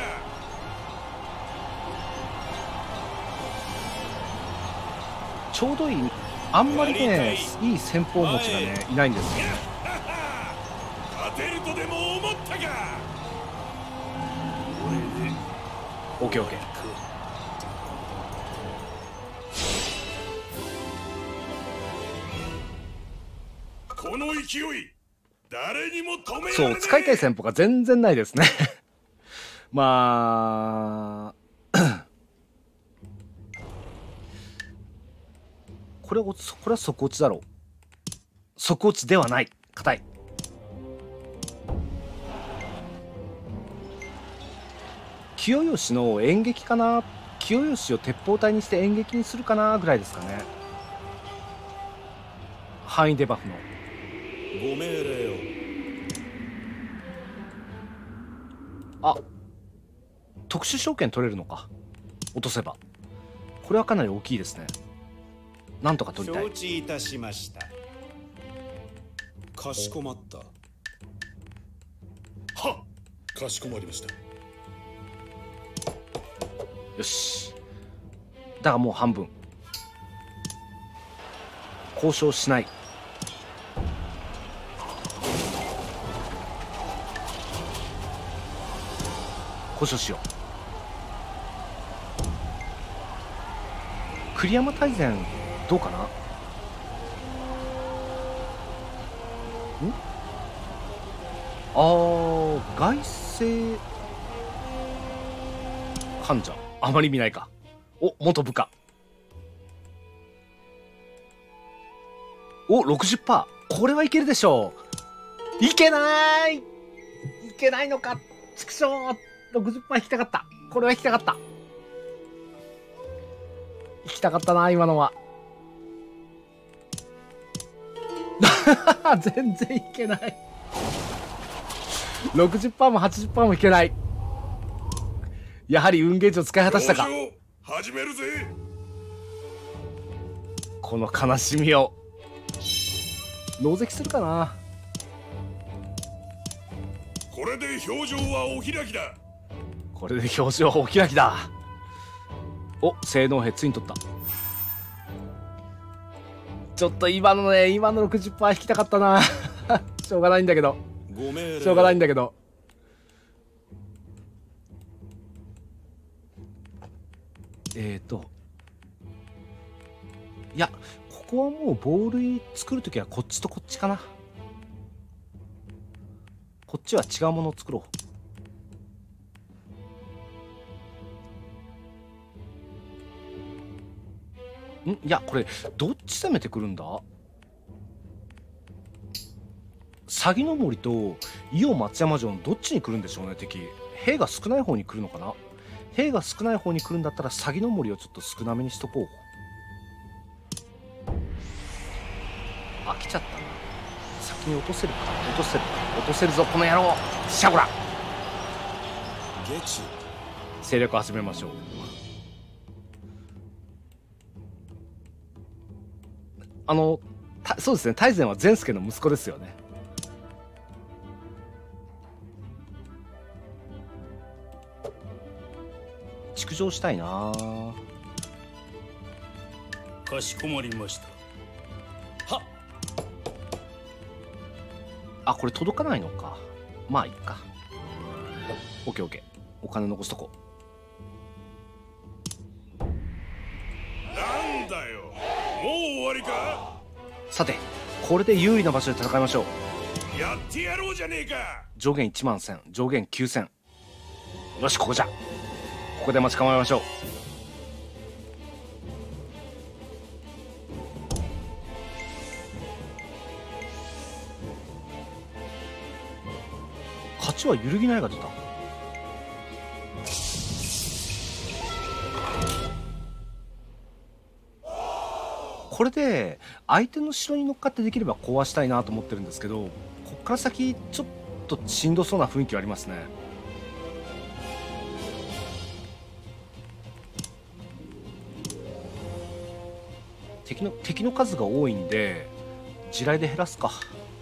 ちょうどいい。あんまりねいい先方持ちがねいないんですよ。 勝てるとでも思ったか。これでオッケーオッケー。 この勢い誰にも止められねえ。 そう使いたい戦法が全然ないですねまあこれはこれは即落ちだろう。即落ちではない。硬い。清吉の演劇かな。清吉を鉄砲隊にして演劇にするかなぐらいですかね。範囲デバフの。 ご命令を。 あ、特殊召喚取れるのか。落とせば。これはかなり大きいですね。なんとか取りたい。 承知いたしました。かしこまった。はっ、かしこまりました。 よし。だがもう半分。交渉しない。交渉しよう。栗山大善どうかな。んあー外政患者あまり見ないか。お元部下。お ろくじゅっパーセント。これはいけるでしょう。いけないいけないのか。畜生 ろくじゅっパーセント 引きたかった。これは引きたかった。引きたかったな今のは全然いけないろくじゅっパーセント も はちじゅっパーセント もいけない。やはり運ゲージを使い果たしたか。 始めるぜ。 この悲しみを納石するかな。 これで表情はお開きだ。 これで表情はお開きだ。お、性能兵ついに取った。ちょっと今のね、今の ろくじゅっパーセント 引きたかったな。しょうがないんだけどしょうがないんだけどえーといや、ここはもうボール作るときはこっちとこっちかな。こっちは違うものを作ろう。んいや、これどっち攻めてくるんだ。鷺の森と伊予松山城のどっちに来るんでしょうね。敵兵が少ない方に来るのかな。兵が少ない方に来るんだったら鷺の森をちょっと少なめにしとこう。あ、来ちゃったな。先に落とせるか落とせるか落とせるぞこの野郎。しゃこら勢力始めましょう。あのそうですね、大善は善助の息子ですよね。築城したいな。 かしこまりました。はっ。 あ、これ届かないのか。まあいいか。オッケーオッケー。お金残しとこう。なんだよ、もう終わりか。 さて、これで有利な場所で戦いましょう。やってやろうじゃねえか。 上限いちまんせん、上限きゅうせん。よし、ここじゃ。ここで待ち構えましょう。勝ちは揺るぎないが出た。これで相手の城に乗っかってできれば壊したいなと思ってるんですけど、こっから先ちょっとしんどそうな雰囲気はありますね。敵の敵の数が多いんで地雷で減らすか。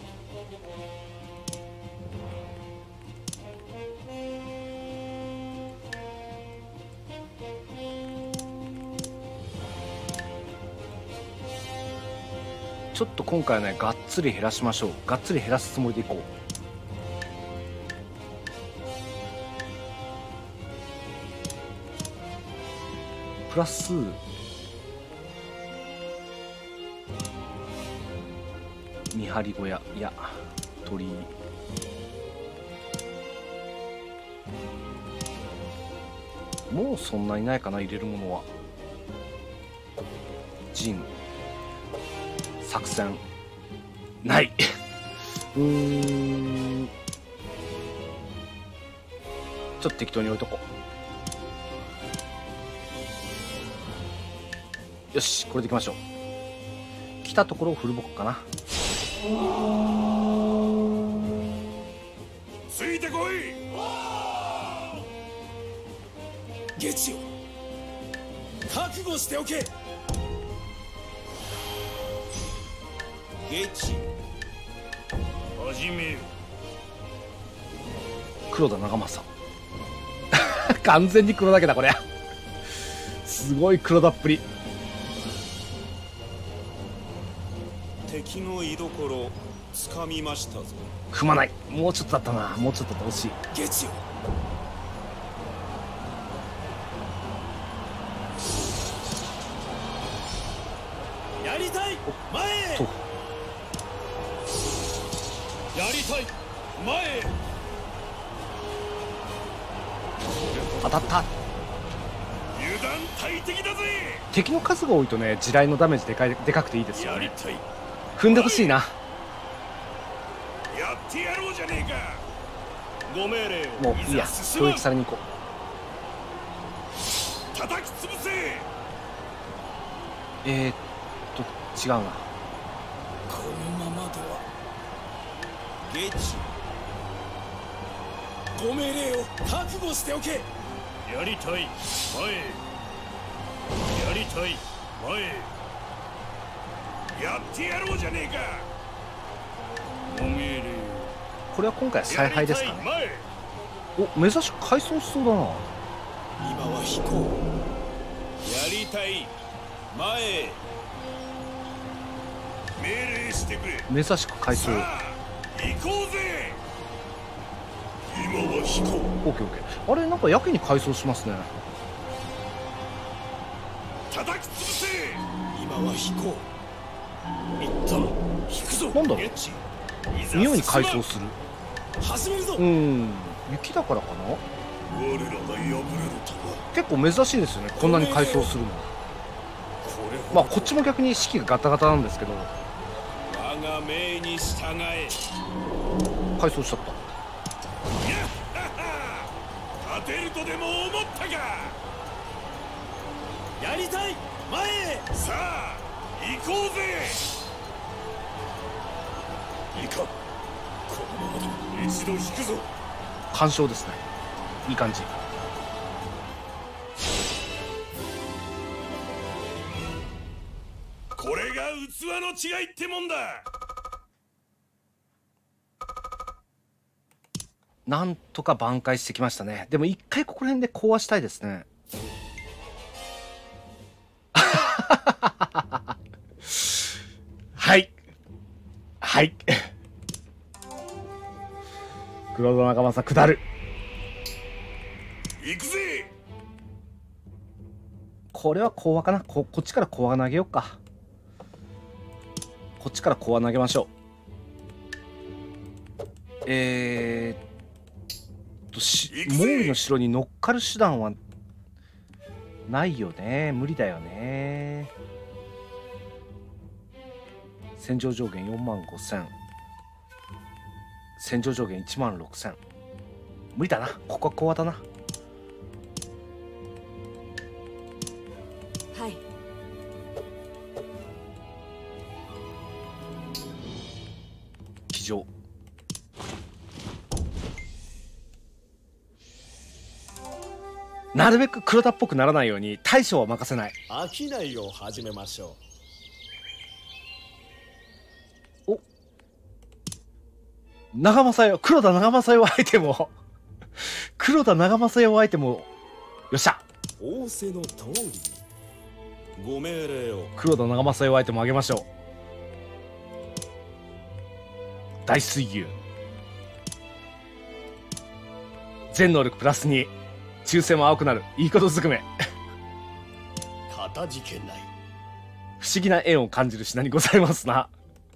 ちょっと今回はね、がっつり減らしましょう。がっつり減らすつもりでいこう。プラス見張り小屋、いや鳥居、もうそんなにないかな、入れるものは。陣作戦ない。うーん、ちょっと適当に置いとこう。よし、これでいきましょう。来たところをフルボックかな。 ついてこい。 月よ、覚悟しておけ。 月始めよ。 黒田長政。完全に黒だけだこれ。すごい黒田っぷり。 敵の居所つかみましたぞ。 組まない。もうちょっとだったな。もうちょっとだった。惜しい。 月よ、やりたい前へ。 とやりたい前へ。 当たった。 油断大敵だぜ。 敵の数が多いとね、地雷のダメージでかいでかくていいですよね。 やりたい。 踏んでほしいな。 やってやろうじゃねえか。ご命令を。 もういいや、攻撃されに行こう。叩き潰せ。 えー、っと違うな。 このままでは。 ゲチご命令を覚悟しておけ。 やりたい前へ、やりたい前へ、やってやろうじゃねえか。ご命令を。 これは今回は采配ですかね。お、目指し回想しそうだな。 今は飛行。 やりたい前へ、命令してくれ。 目指し回想。 さあ行こうぜ。今は飛行。 オッケーオッケー。あれ、なんかやけに回想しますね。 叩き潰せ。 今は飛行。 一旦引くぞ。 なんだろう、 エッチいざ妙に回想する。 始めるぞ。 うん、雪だからかな。 我らが破れるとは。 結構珍しいですよね、こんなに回想するの。 これほどまあこっちも逆に式がガタガタなんですけど。 我が命に従え。 回想しちゃった。 いやはは勝てるとでも思ったか。 やりたい前へ。 さあ行こうぜ。いいか、このままだ。一度引くぞ。 干渉ですね。いい感じ。 これが器の違いってもんだ。 なんとか挽回してきましたね。でも一回ここら辺で壊したいですね。はいはい黒田中政下る。 行くぜ。 これは講和かな。 こ, こっちから講和投げようか。こっちから講和投げましょう。えーっとし毛利の城に乗っかる手段はないよね。無理だよね。戦場上限よんまんごせん、戦場上限いちまんろくせん。無理だな、ここは講和だな。 はい。 騎乗。なるべく黒田っぽくならないように大将は任せない。 商いを始めましょお、長政よ、黒田長政よ相手も黒田長政よ相手も、よっしゃ。 う。仰せの通りに。ご命令を。 黒田長政よ相手もあげましょう。大水牛。全能力プラスに。忠誠も青くなる。いいことずくめ。 かたじけない。 不思議な縁を感じる品にございますな。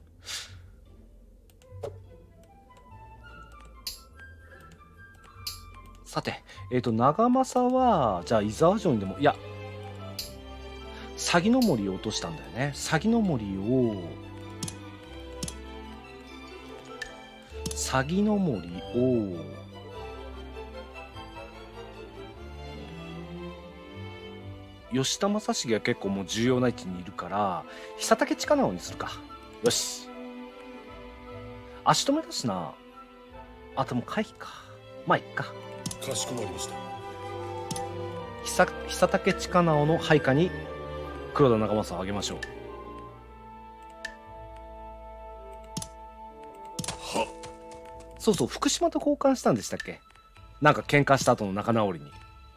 さて、えっと、長政は、じゃあ、伊沢城にでも、いや、鷺の森を落としたんだよね。鷺の森を、鷺の森を、吉田正成が結構もう重要な位置にいるから、久竹近直にするか。よし。足止めだしな。あ、でも回避か。まあ、いっか。 かしこまりました。 久久竹近直の配下に黒田長政をあげましょう。 はそうそう、福島と交換したんでしたっけ。なんか喧嘩した後の仲直りに。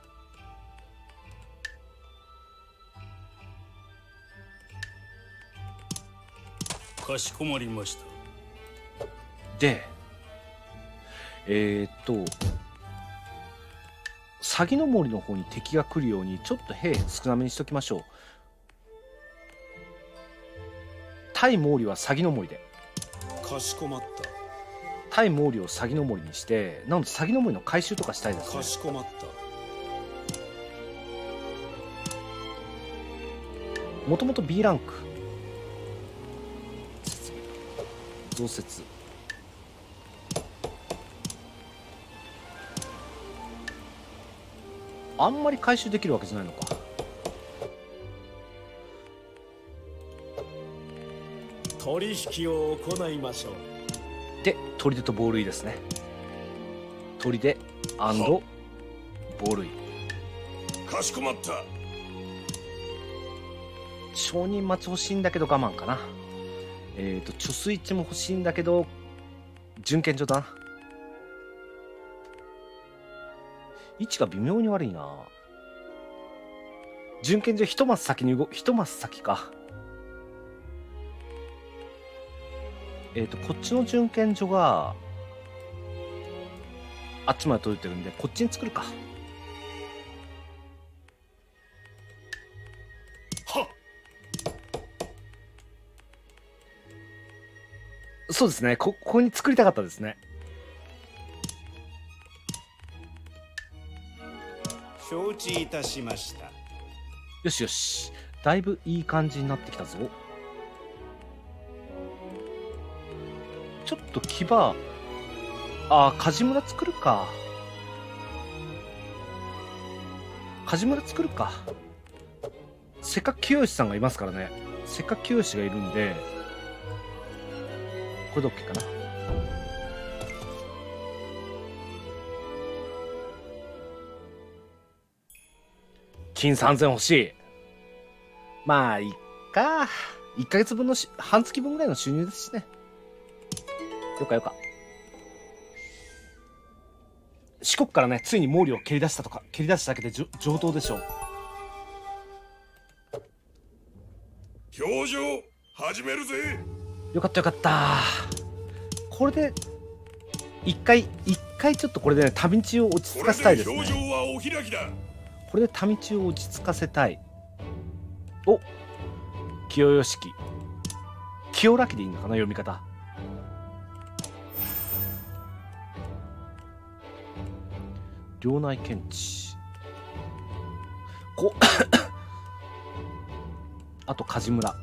かしこまりました。 で、えー、っと鷺の森の方に敵が来るようにちょっと兵少なめにしときましょう。対毛利は鷺の森で、 かしこまった。 対毛利を鷺の森にして、なんと鷺の森の回収とかしたいですね。 かしこまった。 もともと B ランク増設。あんまり回収できるわけじゃないのか。 取引を行いましょう。 で、砦と防塁ですね。 砦防塁。 かしこまった。 商人待ち欲しいんだけど我慢かな。えっ、ー、と貯水池も欲しいんだけど準検所だな。位置が微妙に悪いな。準検所一マス先に動一マス先か。えっ、ー、とこっちの準検所があっちまで届いてるんでこっちに作るか。 はっ。 そうですね、こここに作りたかったですね。 承知いたしました。 よしよし、だいぶいい感じになってきたぞ。ちょっと牙、ああ梶村作るか。梶村作るか。せっかく清さんがいますからね。せっかく清がいるんでこれで OK かな。金さんぜん欲しい。まあいっか。いっかげつぶんのし半月分ぐらいの収入ですしね。よかよか。四国からねついに毛利を蹴り出したとか蹴り出しただけで上等でしょう。 表情始めるぜ。 よかったよかった。これで一回一回ちょっとこれでね民地を落ち着かせたいですね。 表情はお開きだ。 これで民地を落ち着かせたい。お、清義樹清良樹でいいのかな読み方。領内検地こあと梶村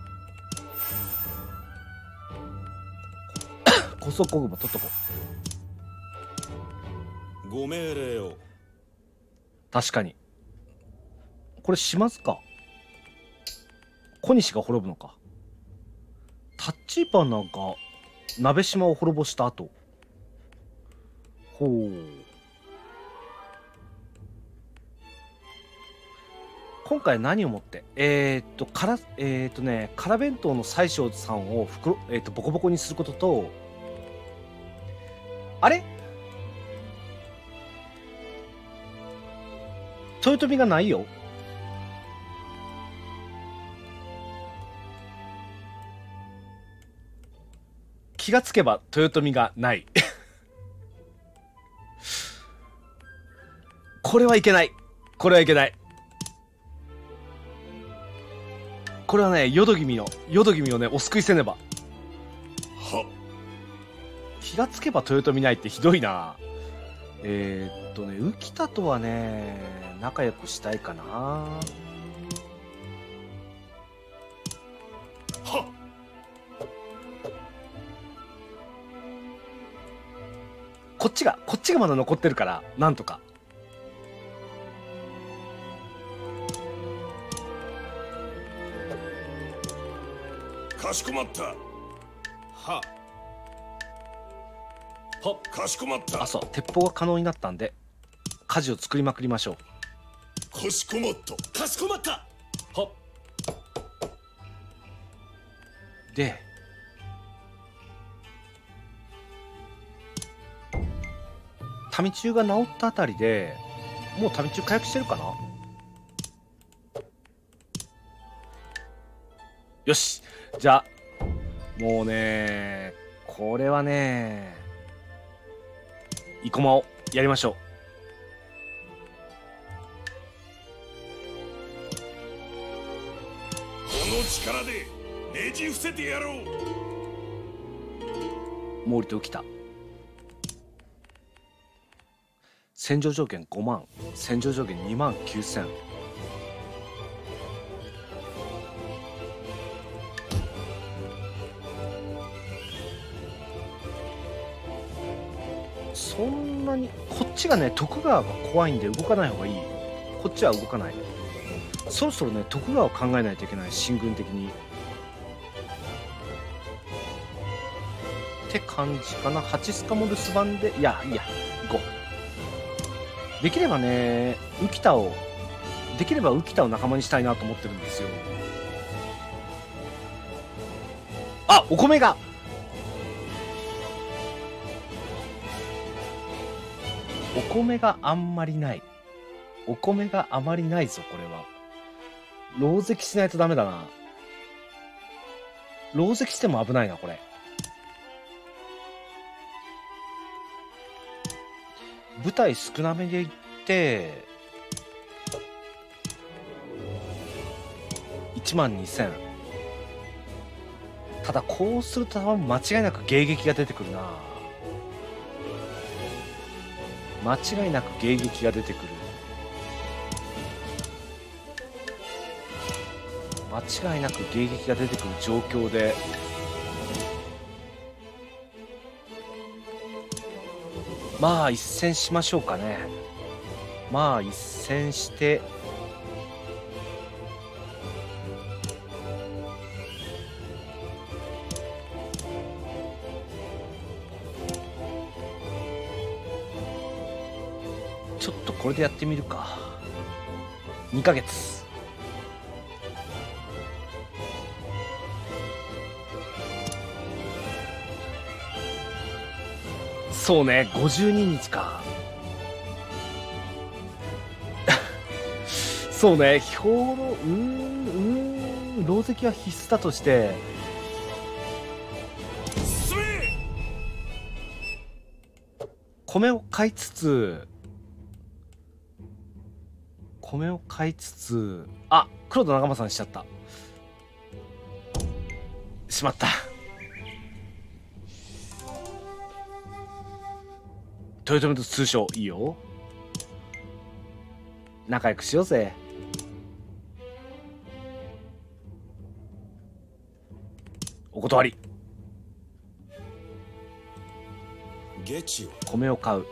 高速国も取っとこう。ご命令を。 確かにこれ島津か。小西が滅ぶのか。タッチーパンなんか鍋島を滅ぼした後。ほう。今回何をもってえー、っとからえー、っとね空弁当の西庄さんを袋、えー、っとボコボコにすることと、あれ豊臣がないよ。気がつけば豊臣がないこれはいけない。これはいけない。これはね、淀君の、淀君をね、お救いせねば。 は気がつけば豊臣ないってひどいな。えー、っとね、浮田とはね、仲良くしたいかな。はこっちが、こっちがまだ残ってるから、なんとか。 かしこまった。 ははかしこまった。 あ、そう、鉄砲が可能になったんで火事を作りまくりましょう。かしこまった。 かしこまった。はで民中が治ったあたりでもう民中回復してるかな。よし、じゃあもうねこれはね生駒をやりましょう。 この力でねじ伏せてやろう。 毛利と浮田戦場上限ごまん、戦場上限にまんきゅうせん。そんなにこっちがね徳川が怖いんで動かない方がいい。こっちは動かない。そろそろね徳川を考えないといけない。進軍的にって感じかな。ハチスカも留守番で、いやいや行こう。 できればね浮田をできれば浮田を仲間にしたいなと思ってるんですよ。あ、お米がお米があんまりないお米があまりないぞ。これは狼藉しないとダメだな。狼藉しても危ないなこれ。舞台少なめでいっていちまんにせん。ただこうすると多分間違いなく迎撃が出てくるな。間違いなく迎撃が出てくる。間違いなく迎撃が出てくる状況でまあ一戦しましょうかね。まあ一戦してちょっとこれでやってみるか。にかげつそうね、ごじゅうににちか。そうね、兵糧、うーん、うーん、狼藉は必須だとして、米を買いつつ、米を買いつつ、あ、黒田仲間さんしちゃった。しまった。豊臣と通称いいよ。仲良くしようぜ。お断り。 ゲチを米を買う。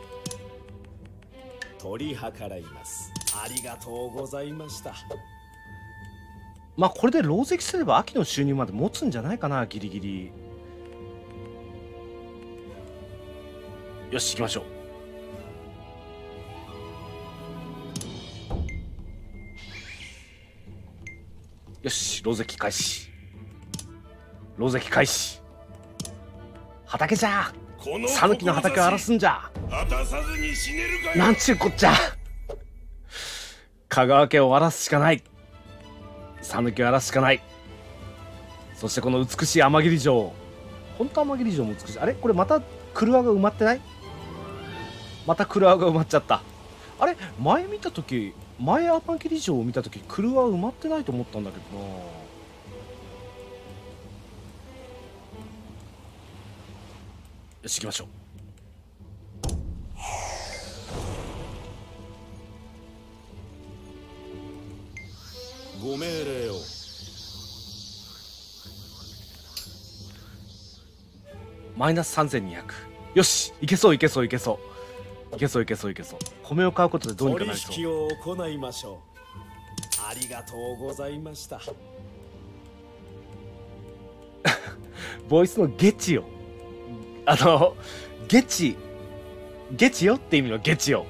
取り計らいます。ありがとうございました。 まあこれで狼藉すれば秋の収入まで持つんじゃないかな、ギリギリ。よし行きましょう。よし、狼藉開始。狼藉開始。畑じゃ。讃岐の畑を荒らすんじゃ。 果たさずに死ねるかよ。 なんちゅうこっちゃ。香川家を荒らすしかない。讃岐を荒らすしかない。そしてこの美しい天霧城。本当天霧城も美しい。あれこれまた黒輪が埋まってない？また黒輪が埋まっちゃった。あれ前見た時前天霧城を見た時黒輪埋まってないと思ったんだけどな。よし行きましょう。 ご命令を。 マイナスさんぜんにひゃく。よしいけそういけそういけそういけそういけそういけそう。米を買うことでどうにかなりそう。 取引を行いましょう。ありがとうございました。 ボイスのゲチよ。あのゲチゲチよって意味のゲチよ。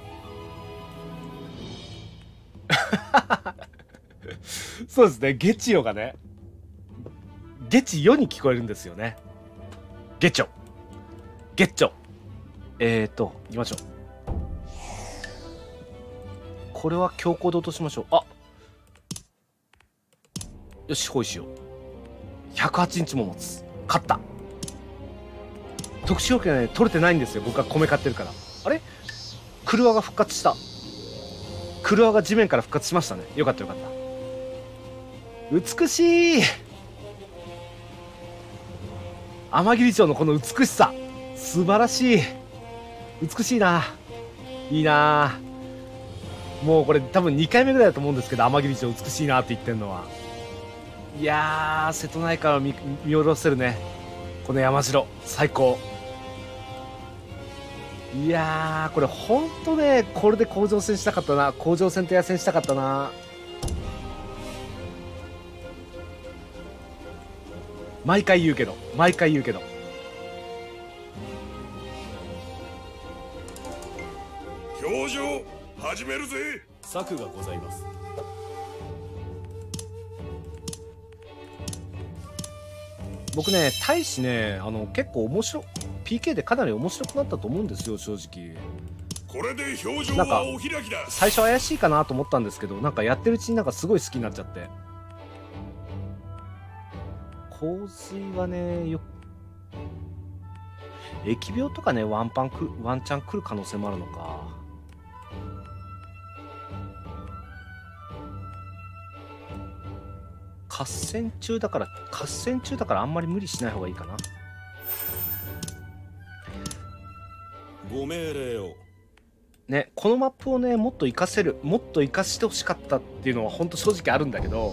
そうですね、ゲチよがねゲチよに聞こえるんですよね。ゲチョゲッチョ。えーといきましょう。これは強行で落としましょう。あよし包囲しよう。ひゃくはちにちも持つ。勝った。特殊要件はね取れてないんですよ。僕は米買ってるから。あれ黒輪が復活した。黒輪が地面から復活しましたね。よかったよかった。美しい。天霧町のこの美しさ素晴らしい。美しいな。いいな。もうこれ多分にかいめぐらいだと思うんですけど、天霧町美しいなって言ってるのは。いやー瀬戸内海を 見, 見下ろせるねこの山城最高。いやーこれほんとねこれで甲状腺したかったな。甲状腺と野戦したかったな。毎回言うけど毎回言うけど表情始めるぜ。 策がございます。 僕ね、大使ね、あの結構面白い ピーケー でかなり面白くなったと思うんですよ、正直。 これで表情はお開きだ。 最初怪しいかなと思ったんですけど、なんかやってるうちになんかすごい好きになっちゃって。洪水はね、よ疫病とかね、ワンパンくワンチャン来る可能性もあるのか。合戦中だから合戦中だからあんまり無理しない方がいいかな。 ご命令を。 ね、このマップをね、もっと活かせる、もっと活かしてほしかったっていうのは本当正直あるんだけど、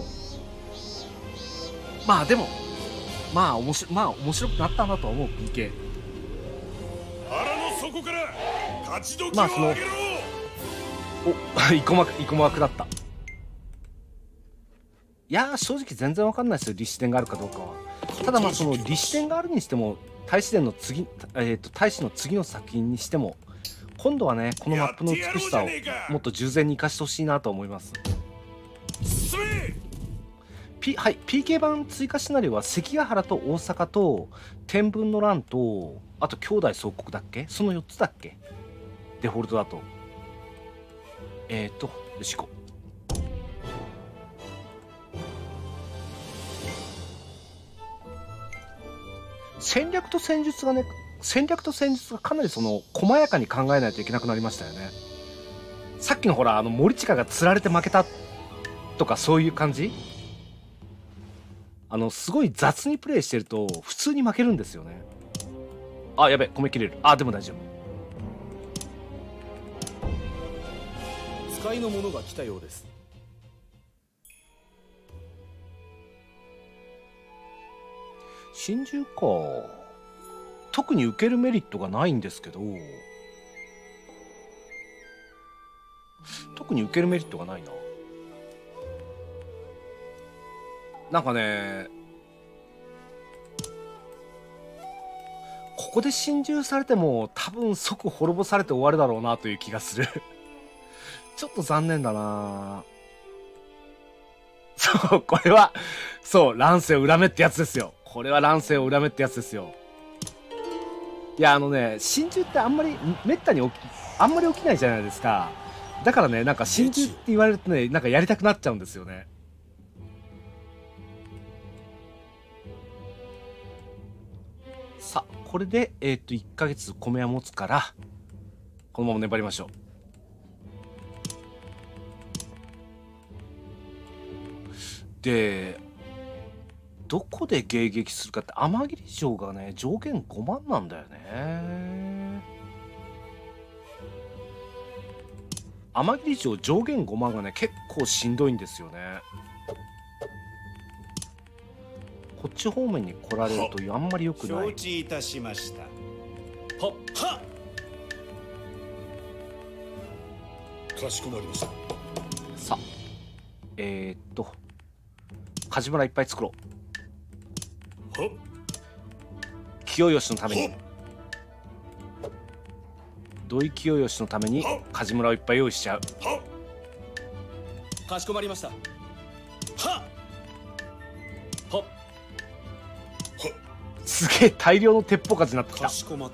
まあでもまあ面白まあ面白くなったなとは思う ピーケー。 腹の底から勝ち時をまあその上げろ。 お生駒生駒は下った。いやー正直全然わかんないですよ、立志伝があるかどうかは。ただまあその立志伝があるにしても、大使伝の次、えーと大使の次の作品にしても、今度はね、このマップの美しさをもっと従前に生かしてほしいなと思います。 進め。 P、はい、ピーケー 版追加シナリオは関ヶ原と大阪と天文の乱と、あと兄弟総国だっけ、そのよっつだっけ、デフォルトだと。えーとよし行こう。戦略と戦術がね、戦略と戦術がかなりその細やかに考えないといけなくなりましたよね。さっきのほら、あの森近が釣られて負けたとかそういう感じ、あのすごい雑にプレイしてると普通に負けるんですよね。あ、やべ、米切れる。あ、でも大丈夫。 使いの者が来たようです。 真珠か。特に受けるメリットがないんですけど、特に受けるメリットがないな。なんかね、ここで心中されても多分即滅ぼされて終わるだろうなという気がするちょっと残念だな。そう、これはそう乱世を恨めってやつですよ。これは乱世を恨めってやつですよ。いや、あのね、心中ってあんまりめったに起きあんまり起きないじゃないですか。だからね、なんか心中って言われるとね、なんかやりたくなっちゃうんですよね。さあ、これでえっといっかげつ米は持つから、このまま粘りましょう。で、どこで迎撃するかって、天霧城がね、上限ごまんなんだよね。天霧城上限ごまんがね、結構しんどいんですよね。こっち方面に来られるとあんまり良くない。 承知いたしました。 はっはっ。かしこまりました。 さあ、えー、っと梶村いっぱい作ろう。清吉のために、土井清吉のために梶村をいっぱい用意しちゃう。 かしこまりました。はっはっ。 すげえ大量の鉄砲数になってきた。 かしこまった。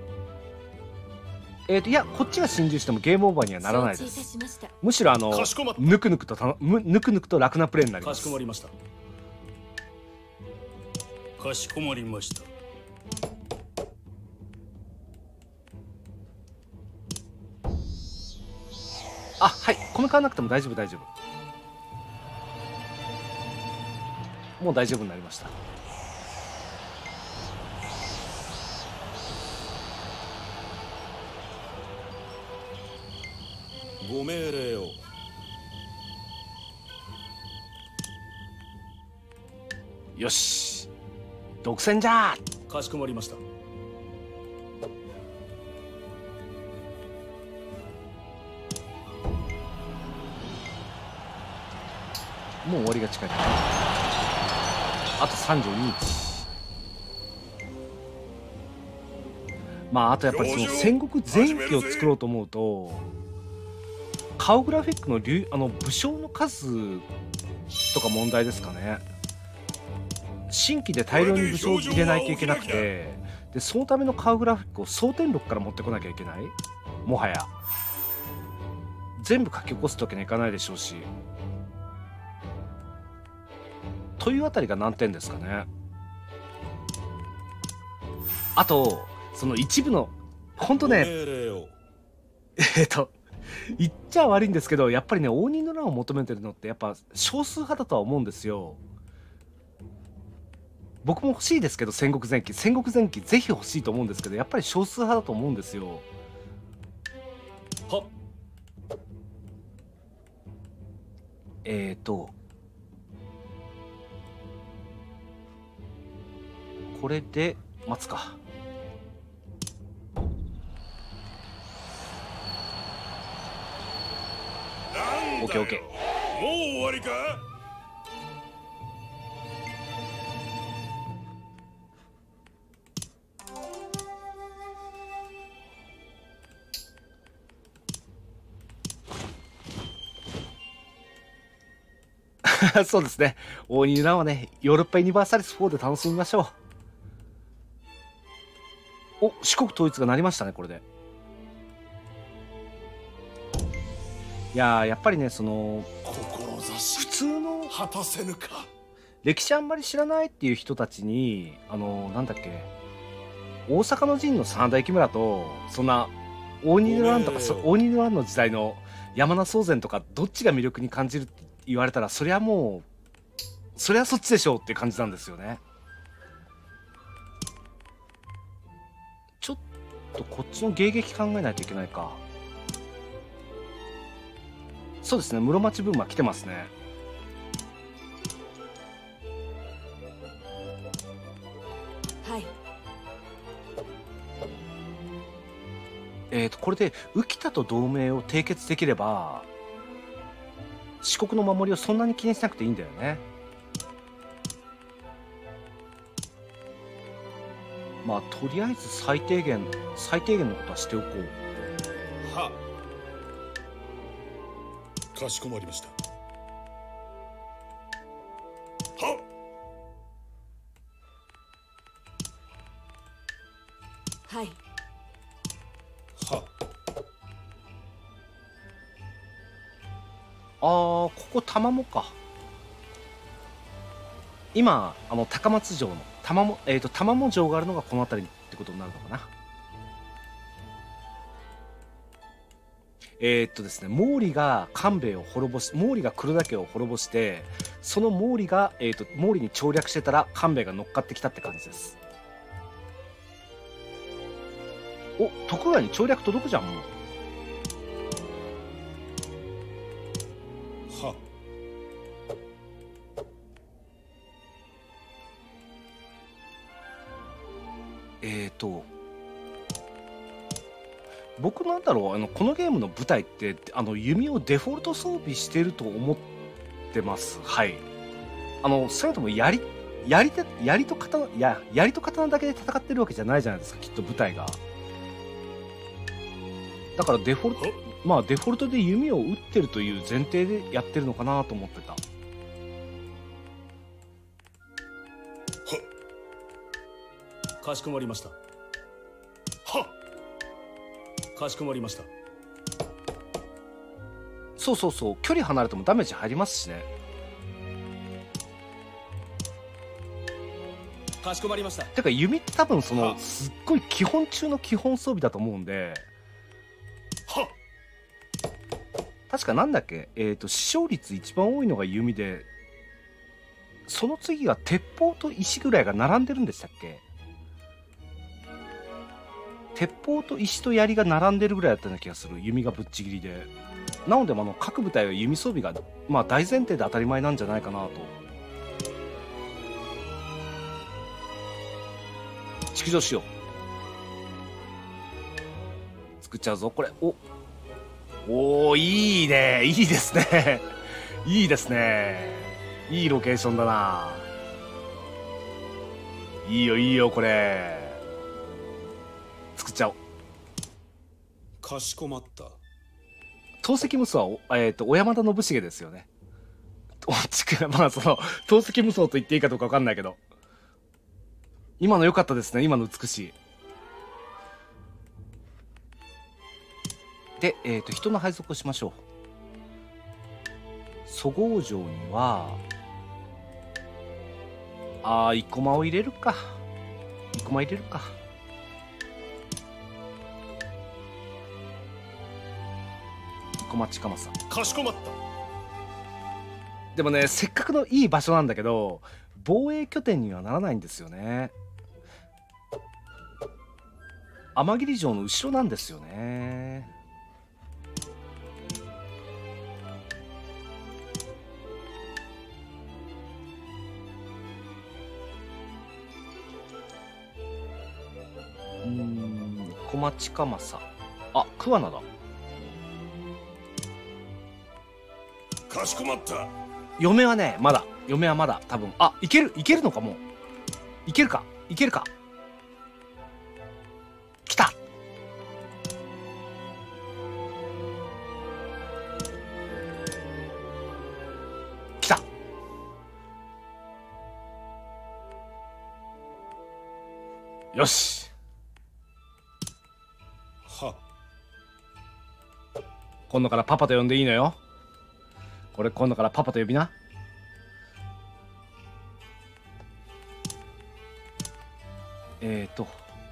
えーといや、こっちが心中してもゲームオーバーにはならないです。むしろあのぬくぬくとたのむぬくぬくと楽なプレイになります。 かしこまりました。かしこまりました。 あ、はい、米買わなくても大丈夫大丈夫。もう大丈夫になりました。 ご命令を。 よし、独占じゃー。 かしこまりました。 もう終わりが近い。あとさんじゅうににち。まああとやっぱりその戦国全域を作ろうと思うと、 顔グラフィックの流あの武将の数とか問題ですかね。新規で大量に武将を入れないといけなくて、でそのための顔グラフィックを蒼天録から持ってこなきゃいけない。もはや全部書き起こすわけにはいかないでしょうし、というあたりが難点ですかね。あとその一部の本当ね、えっと言っちゃ悪いんですけど、やっぱりね応仁の乱を求めてるのってやっぱ少数派だとは思うんですよ。僕も欲しいですけど、戦国前期戦国前期ぜひ欲しいと思うんですけど、やっぱり少数派だと思うんですよ。 はっ。 えっとこれで待つか。オッケーオッケー。 もう終わりか。 そうですね。応仁の乱はね、ヨーロッパユニバーサリスフォーで楽しみましょう。お、四国統一がなりましたね、これで。いやー、やっぱりね、その、普通の、 果たせぬか。 歴史あんまり知らないっていう人たちに、あの、なんだっけ、大阪の陣の真田幸村と、そんな、応仁の乱とか、応仁の乱の時代の山名宗全とか、どっちが魅力に感じるって言われたら、そりゃもう、そりゃそっちでしょうっていう感じなんですよね。ちょっとこっちの迎撃考えないといけないか。そうですね、室町ブームは来てますね。 はい。 えっとこれで浮田と同盟を締結できれば、四国の守りをそんなに気にしなくていいんだよね。まあとりあえず最低限最低限のことはしておこう。 はっ。かしこまりました。はっ。 はい。 はっ。 あー、ここ玉藻か。今あの高松城の玉藻、えーと玉藻城があるのがこの辺りってことになるのかな。えーっとですね、毛利が官兵衛を滅ぼし、毛利が黒田家を滅ぼして、その毛利が、えーっと毛利に調略してたら官兵衛が乗っかってきたって感じです。お、徳川に調略届くじゃんもう。 はっ。 えーと僕なんだろう、あのこのゲームの舞台ってあの弓をデフォルト装備してると思ってます。はい。あのそれとも槍槍で槍と刀、いや槍と刀だけで戦ってるわけじゃないじゃないですか、きっと舞台が。だからデフォルト、まあデフォルトで弓を撃ってるという前提でやってるのかなと思ってた。 はっ。 かしこまりました。 はっ。 かしこまりました。 そうそうそう、距離離れてもダメージ入りますしね。 かしこまりました。 てか弓って多分そのすっごい基本中の基本装備だと思うんで。 はっ。 確かなんだっけ、えっと死傷率一番多いのが弓で、その次が鉄砲と石ぐらいが並んでるんでしたっけ。鉄砲と石と槍が並んでるぐらいだったような気がする、弓がぶっちぎりで。なので、あの各部隊は弓装備が、まあ、大前提で当たり前なんじゃないかなと。築城しよう。作っちゃうぞこれ。おおー、いいね、いいですねいいですね、いいロケーションだな。いいよいいよ、これ作っちゃおう。 かしこまった。 透析無双はお、えー、と小山田信繁ですよね。おちくまあその透析無双と言っていいかどうか分かんないけど、今の良かったですね。今の美しい。で、えー、と人の配属をしましょう。そごう城にはあー生駒を入れるか。生駒入れるか。生駒近政。 かしこまった。 でもね、せっかくのいい場所なんだけど防衛拠点にはならないんですよね。天霧城の後ろなんですよね。うーん、小町かまさ。あ、桑名だ。 かしこまった。 嫁はね、まだ。嫁はまだ、多分。あ、いける、いけるのかもう。いけるか、いけるか。来た。来た。よし。 は。 今度からパパと呼んでいいのよ。これ今度からパパと呼びな。えーと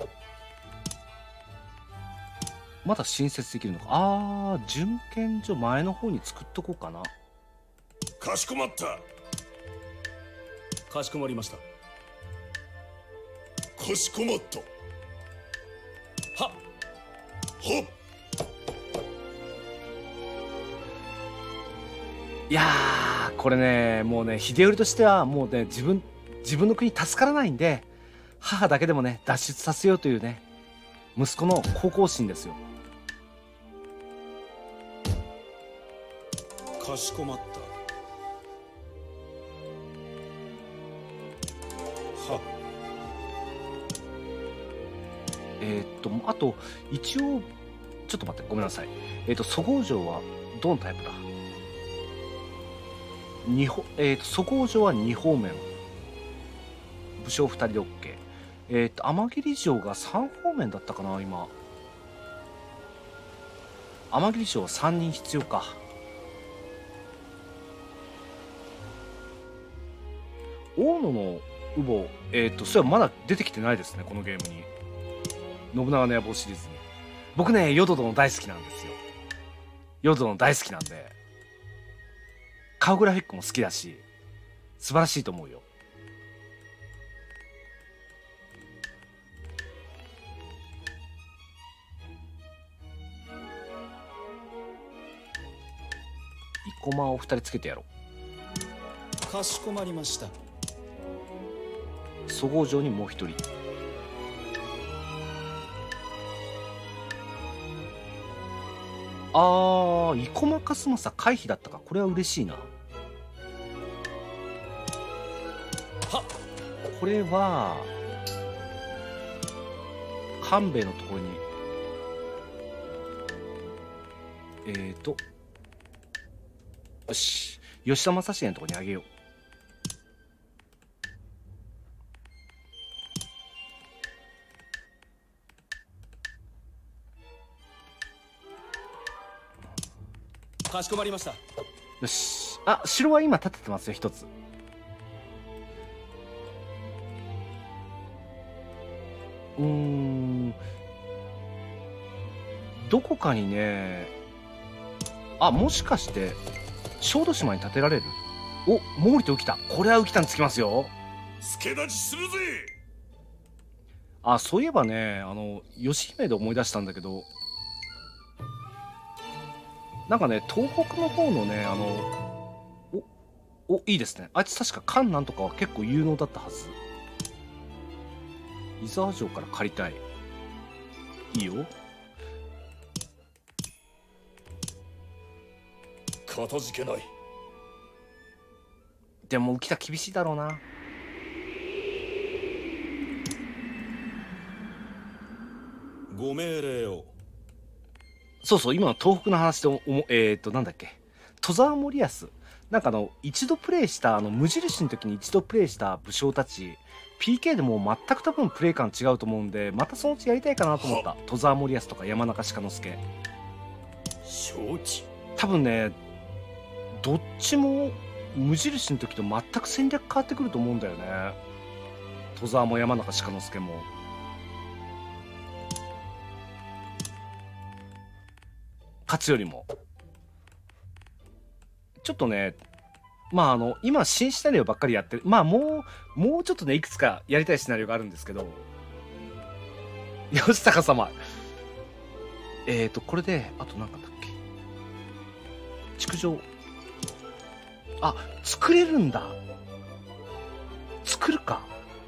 まだ新設できるのか。あー、準検所前の方に作っとこうかな。 かしこまった。 かしこまりました。 かしこまった。 はっはっ。 いやー、これね、もうね、秀頼としてはもうね、自分自分の国助からないんで、母だけでもね脱出させようというね、息子の孝行心ですよ。 かしこまった。は。 えー、っとあと一応ちょっと待って、ごめんなさい。えー、っとそごう城はどのタイプだ。にほえー、っとそごう城はに方面、武将ふたりで OK。えっと天霧城がさん方面だったかな。今天霧城はさんにん必要か。大野の乳母、えっとそれはまだ出てきてないですね、このゲームに。信長の野望シリーズに。僕ね、淀殿大好きなんですよ。淀殿大好きなんで、顔グラフィックも好きだし素晴らしいと思うよ。生駒をふたりつけてやろう。かしこまりました。 そごう城にもうひとり。あー、生駒勝政回避だったか。これは嬉しいな。 はっ。 これは官兵衛のところにえーとよし、吉田正成のところにあげよう。 かしこまりました。 よし。あ、城は今建ててますよ、一つ。うーん、どこかにね、あ、もしかして小豆島に建てられる。お、毛利と浮田。これは浮田につきますよ。 助立ちするぜ。 あ、そういえばね、あの義姫で思い出したんだけど、なんかね、東北の方のね、あのおおいいですね。あいつ確か関なんとかは結構有能だったはず。伊沢城から借りたい。いいよ。 かたじけない。 でも浮田厳しいだろうな。 ご命令を。 そうそう、今の東北の話でおも、えっと、なんだっけ、戸沢森保。なんかあの、一度プレイした、あの、無印の時に一度プレイした武将たち、ピーケー でもう全く多分プレイ感違うと思うんで、またそのうちやりたいかなと思った。戸沢森保とか山中鹿之助。 承知。 多分ね、どっちも無印の時と全く戦略変わってくると思うんだよね。戸沢も山中鹿之助も。勝つよりも。ちょっとね、まああの、今新シナリオばっかりやってる。まあもう、もうちょっとね、いくつかやりたいシナリオがあるんですけど。吉高様。えーと、これで、あと何かあったっけ。築城。あ、作れるんだ。作るか。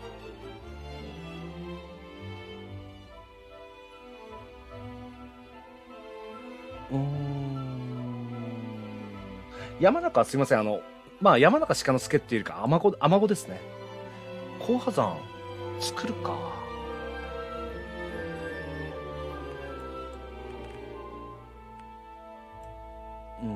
うーん。山中はすいません。あの、まあ山中鹿之助っていうか、アマゴ、アマゴですね。後破山、作るか。うん。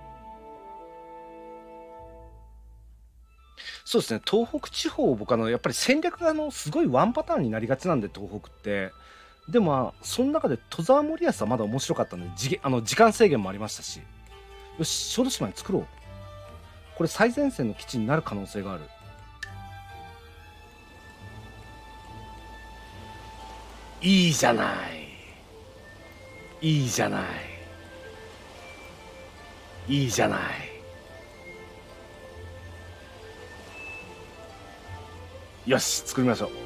そうですね、東北地方、僕あの、やっぱり戦略があの、すごいワンパターンになりがちなんで、東北って。でもまあ、その中で戸沢森保はまだ面白かったんで、じあの時間制限もありましたし。よし、小豆島に作ろう。これ最前線の基地になる可能性がある。いいじゃない。いいじゃない。いいじゃない。よし、作りましょう。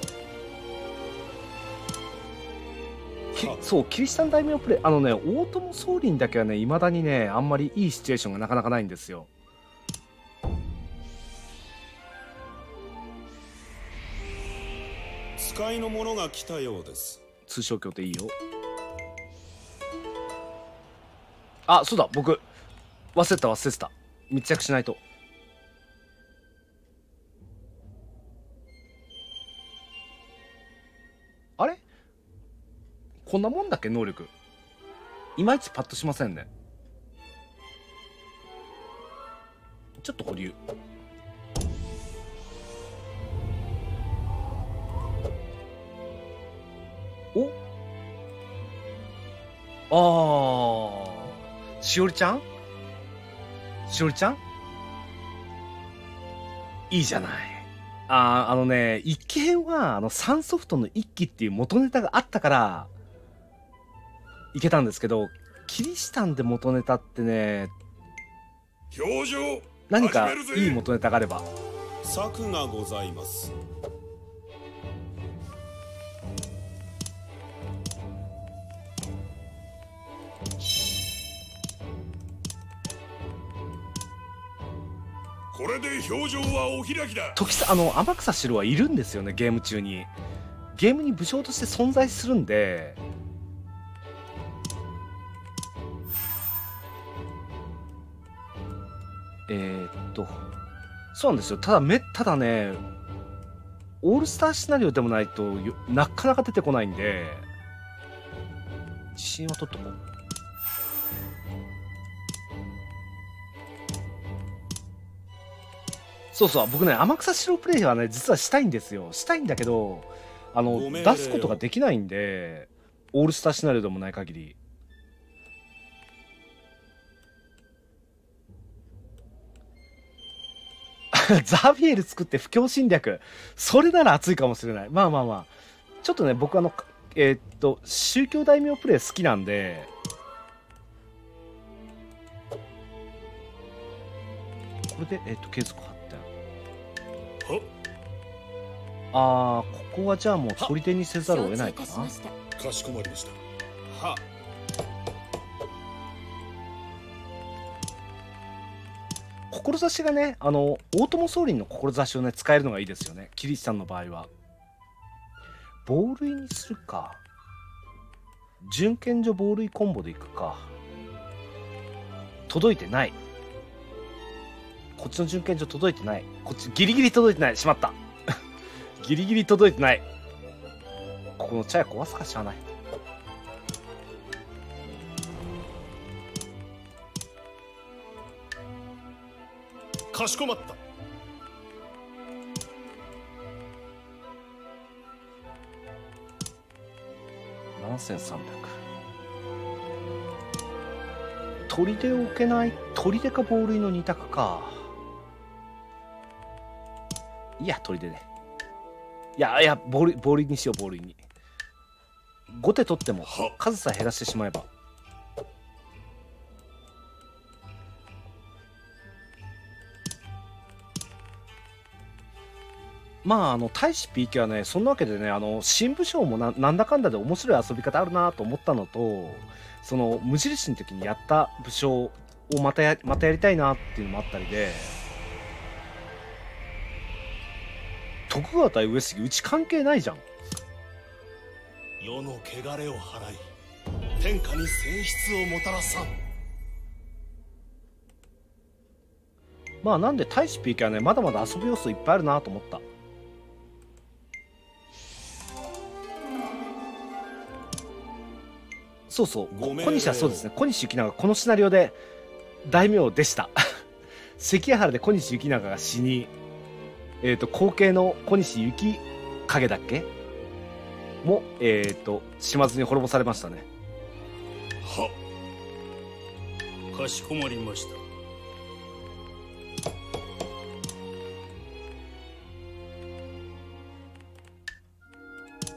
そう、キリシタン大名プレイ、あのね、大友宗麟だけはね、いまだにね、あんまりいいシチュエーションがなかなかないんですよ。 使いの者が来たようです。 通商協定いいよ。あ、そうだ、僕、忘れた忘れてた。密着しないと。あれこんなもんだっけ能力。いまいちパッとしませんね。ちょっと保留。おあー、しおりちゃんしおりちゃんいいじゃない。あー、あのね、一期編は、あの、サンソフトの一期っていう元ネタがあったから、いけたんですけど、キリシタンで元ネタってね、 表情何かいい元ネタがあれば。 策がございます。これで表情はお開きだ。 時さ、あの、天草四郎はいるんですよね、ゲーム中に。ゲームに武将として存在するんで、えー、っと、そうなんですよ。ただめ、ただね、オールスターシナリオでもないとよなかなか出てこないんで、自信は取っとこう。そうそう、僕ね、天草四郎プレイはね、実はしたいんですよ。したいんだけど、あの、出すことができないんで、オールスターシナリオでもない限り。ザビエル作って布教侵略。それなら熱いかもしれない。まあまあまあ。ちょっとね、僕あの、えー、っと、宗教大名プレイ好きなんで、これで、えー、っと、継続発展。あー、ここはじゃあもう取り手にせざるを得ないかな。 かしこまりました。は志がね、あの、大友宗麟の志をね、使えるのがいいですよね。キリシタンの場合は。防類にするか。準剣所防類コンボでいくか。届いてない。こっちの準剣所届いてない。こっちギリギリ届いてない。しまった。ギリギリ届いてない。ここの茶屋壊すかしゃあない。 かしこまった。 ななせんさんびゃく。砦を置けない。砦か防塁のに択か。いや砦で、いやいや防塁防塁にしよう。防塁にご手取っても数さえ減らしてしまえば。まあ、あの大使 ピーケー はね、そんなわけでね、あの新武将も な, なんだかんだで面白い遊び方あるなと思ったのと、その無印の時にやった武将をまた や, またやりたいなっていうのもあったりで、徳川対上杉、うち関係ないじゃん。 世の汚れを払い、天下に静謐をもたらさん。 まあなんで大使 ピーケー はね、まだまだ遊ぶ要素いっぱいあるなと思った。そうそう、小西はそうですね、小西行長、このシナリオで大名でした。関ヶ原で小西行長が死に、えっ、ー、と後継の小西行影だっけも、えっ、ー、と島津に滅ぼされましたね。 はっ、かしこまりました。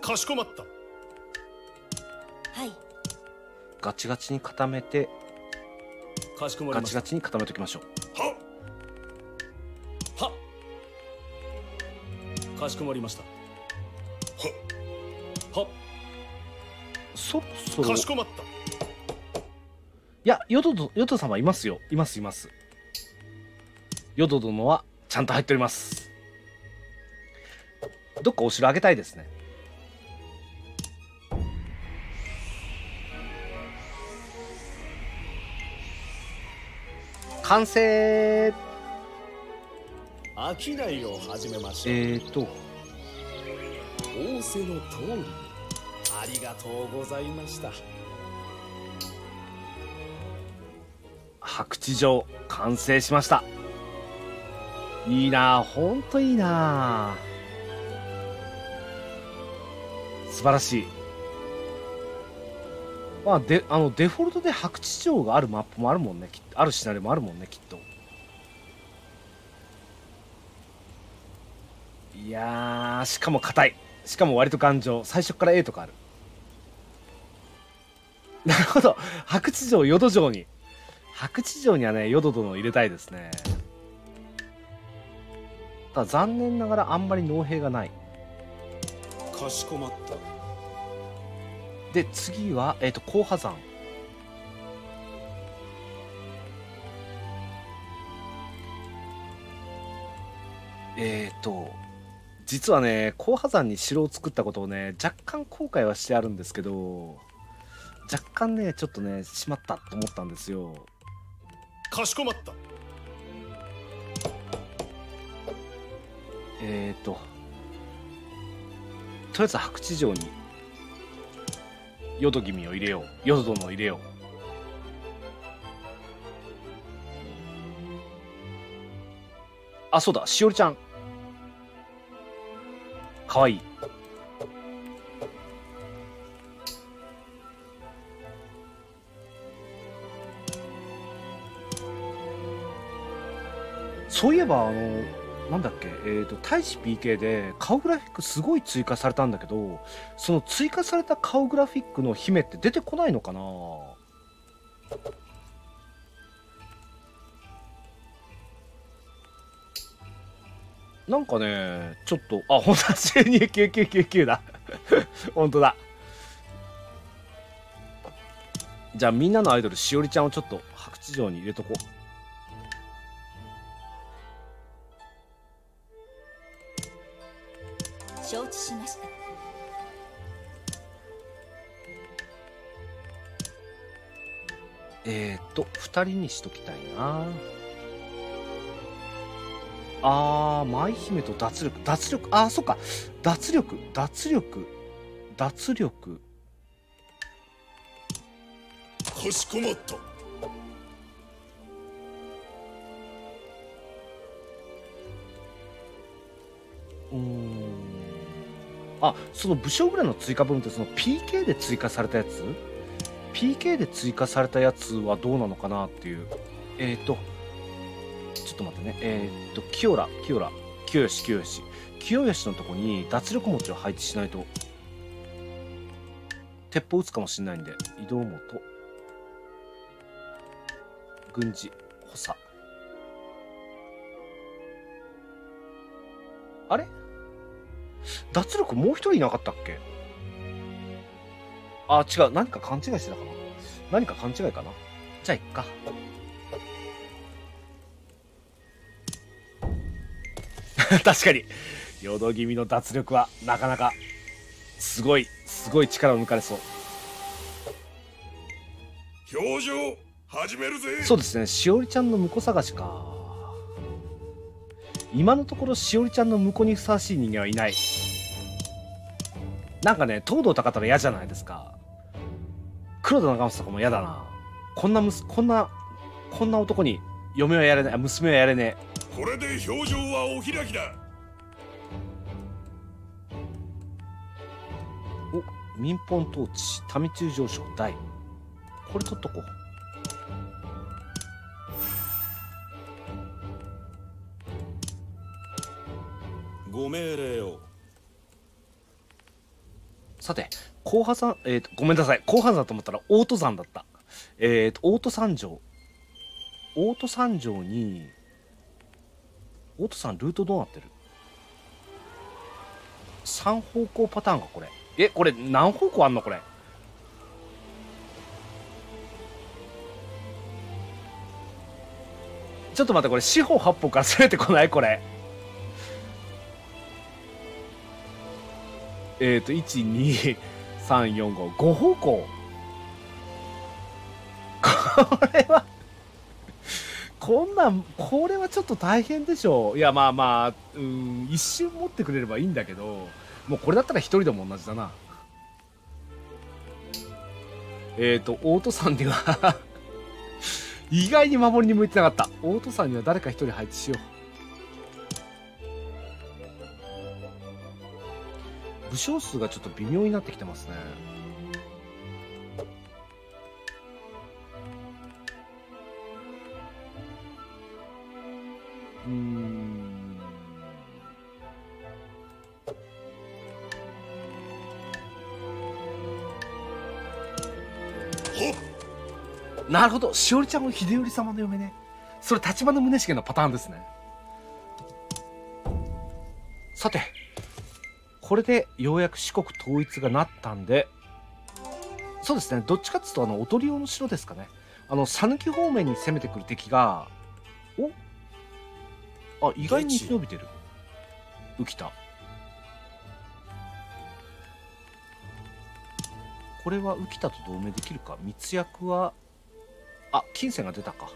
かしこまった。 はい。 ガチガチに固めて、 かしこまりました。 ガチガチに固めておきましょう。 はっはっ、かしこまりました。はっ、 そろそろ、 かしこまった。 いや、淀殿、淀様いますよ。いますいます。淀殿はちゃんと入っております。どっかお城あげたいですね。完成。 商いを始めましょう。 えーと仰せの通り、ありがとうございました。 白地城完成しました。いいなあ、ほんといいなあ、素晴らしい。まあ、であのデフォルトで白地城があるマップもあるもんね、きっとあるシナリオもあるもんね、きっと。いやー、しかも硬い、しかも割と頑丈、最初から A とかある。なるほど、白地城淀城に、白地城にはね淀殿を入れたいですね。ただ残念ながらあんまり農兵がない。 かしこまった。 で次はえっ、ー、と甲波山。えっ、ー、と実はね甲波山に城を作ったことをね若干後悔はしてあるんですけど、若干ねちょっとねしまったと思ったんですよ。 かしこまった。 えっ、ー、ととりあえず白地城に淀君を入れよう、淀殿を入れよう。あ、そうだ、しおりちゃんかわいい。そういえばあのなんだっけ、えーと大使 ピーケー で顔グラフィックすごい追加されたんだけど、その追加された顔グラフィックの姫って出てこないのかな。なんかねちょっと、あ、ほんとだ、じゅうにきゅうきゅうきゅうきゅうだ。ほんとだ。じゃあみんなのアイドルしおりちゃんをちょっと白地城に入れとこう。 承知しました。 えーとふたりにしときたいな。あー、舞姫と脱力、脱力、あー、そっか、脱力、脱力、脱力。 かしこまった。 うーん。あ、その武将ぐらいの追加分ってその ピーケー で追加されたやつ ?ピーケー で追加されたやつはどうなのかなっていう。えっ、ー、と、ちょっと待ってね。えっ、ー、と、清良、清良、清吉、清吉。清吉のとこに脱力持ちを配置しないと、鉄砲撃つかもしれないんで、移動元、軍事、補佐。あれ脱力もう一人いなかったっけ？あ、違う。何か勘違いしてたかな。何か勘違いかな。じゃあ、いっか。確かに、淀気味の脱力は、なかなか、すごい、すごい力を抜かれそう。 表情、始めるぜ。 そうですね。しおりちゃんの婿探しか。今のところしおりちゃんの婿にふさわしい人間はいない。なんかね、東堂高太郎嫌じゃないですか。黒田長政とかも嫌だな。こんなむすこんなこんな男に嫁はやれない、娘はやれねえ。これで表情はお開きだ。 お、民本統治、民中上昇大。これ取っとこう。 ご命令を。 さて、後破山、えっ、ー、と、ごめんなさい。後破山と思ったら、大戸山だった。えっ、ー、と、大戸三条。大戸三条に、大戸山ルートどうなってる？さん方向パターンがこれ。え、これ何方向あんのこれ。ちょっと待って、これ四方八方から攻めてこないこれ。えっと、いち、に、さん、よん、ご、ご方向。これは、こんなん、これはちょっと大変でしょう。いや、まあまあ、うん、一瞬持ってくれればいいんだけど、もうこれだったら一人でも同じだな。えっと、大戸さんには、意外に守りに向いてなかった。大戸さんには誰か一人配置しよう。武将数がちょっと微妙になってきてますね。うーん。なるほど。しおりちゃんも秀頼様の嫁ね。それ立花宗茂のパターンですね。さて。これでようやく四国統一がなったんで、そうですね、どっちかっていうとあのおとり用の城ですかね。あの讃岐方面に攻めてくる敵が、お、あ、意外に生き延びてる。浮田。これは浮田と同盟できるか。密約は、あ、金銭が出たか。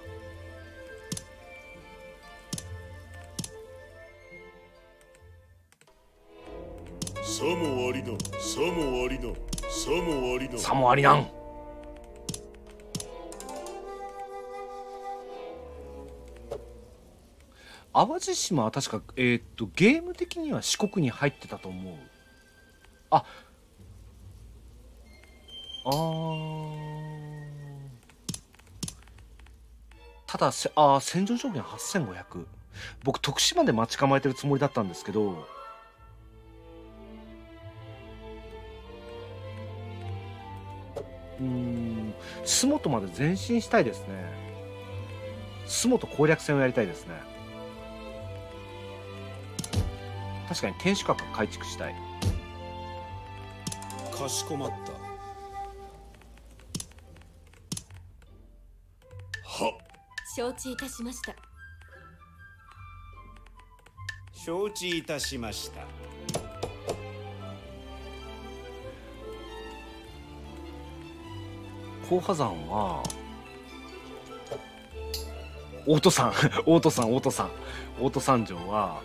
さもありな、さもありな、さもありな。 さもありなん。淡路島は確か、えー、っと、ゲーム的には四国に入ってたと思う。あ、あー。ただ、せあー戦場上限はっせんごひゃく。僕、徳島で待ち構えてるつもりだったんですけど、うーん、洲本まで前進したいですね。洲本攻略戦をやりたいですね。確かに天守閣改築したい。 かしこまった。はっ。 承知いたしました。 承知いたしました。 後破山は大戸山大戸山大戸山大戸山城は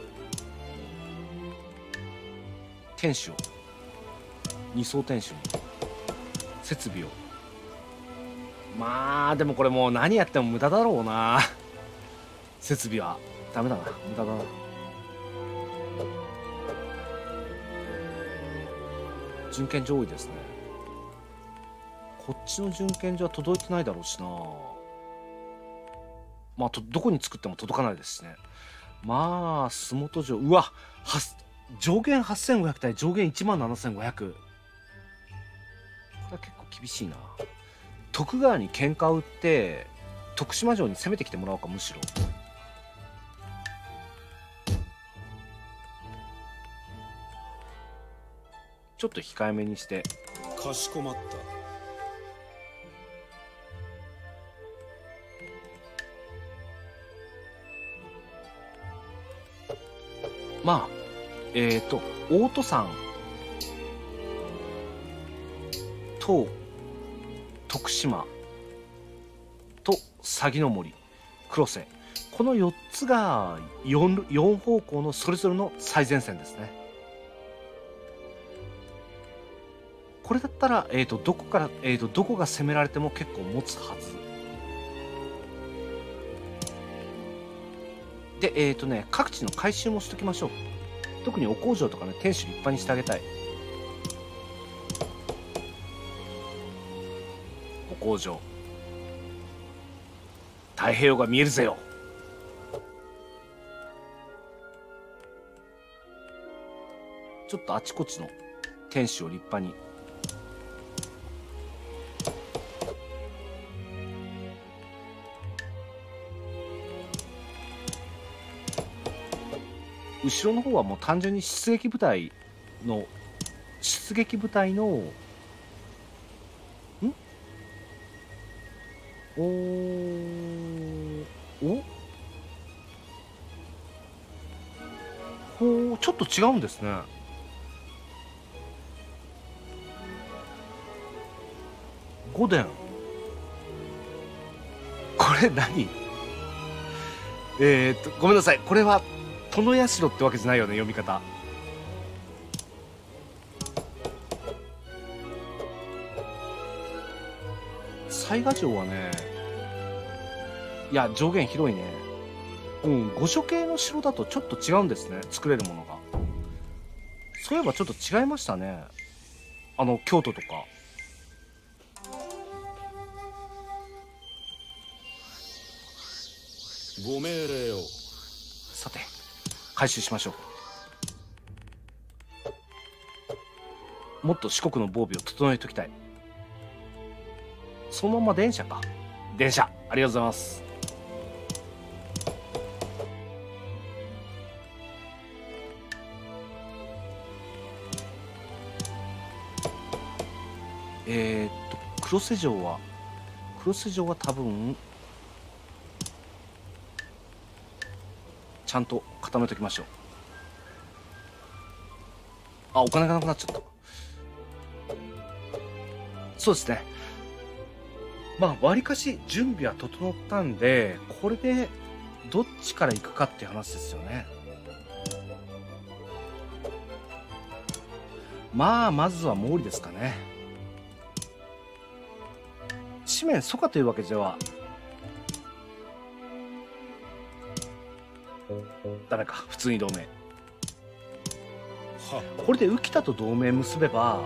天守を二層天守に設備を、まあでもこれもう何やっても無駄だろうな。設備はダメだな、無駄だな。 準検所多いですね。こっちの準検所は届いてないだろうしな。まあとどこに作っても届かないですしね。まあ洲本城、うわは上限はっせんごひゃく対上限いちまんななせんごひゃく、これは結構厳しいな。徳川に喧嘩を売って徳島城に攻めてきてもらおうか。むしろちょっと控えめにして。 かしこまった。 まあえっ、ー、と大戸山と徳島と鷺の森、黒瀬、このよっつが 4, よん方向のそれぞれの最前線ですね。これだったら、えー、とどこから、えー、とどこが攻められても結構持つはずで、えっ、ー、とね各地の改修もしときましょう。特にお工場とかね、天守立派にしてあげたい。お工場、太平洋が見えるぜよ。ちょっとあちこちの天守を立派に。後ろの方はもう単純に出撃部隊の出撃部隊のんおおほう、ちょっと違うんですね。御殿、これ何？えーっとごめんなさい、これは殿社ってわけじゃないよね、読み方。雑賀城はね、いや上限広いね。うん御所系の城だとちょっと違うんですね、作れるものが。そういえばちょっと違いましたね、あの京都とか。 ご命令を。 さて回収しましょう。もっと四国の防備を整えておきたい。そのまま電車か。電車ありがとうございます。えー、っと黒瀬城は黒瀬城は多分ちゃんと固めておきましょう。あ、お金がなくなっちゃった。そうですね。まあわりかし準備は整ったんで、これでどっちから行くかっていう話ですよね。まあまずは毛利ですかね。紙面蘇我というわけではダメか。普通に同盟。これで浮田と同盟結べば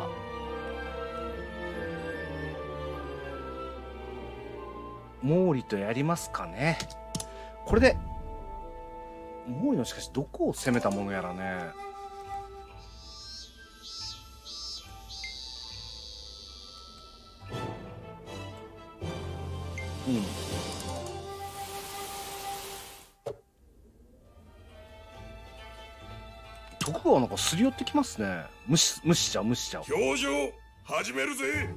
毛利とやりますかね。これで毛利のしかしどこを攻めたものやらね。うん徳川なんかすり寄ってきますね。無視無視しちゃう無視しちゃう。 表情始めるぜ。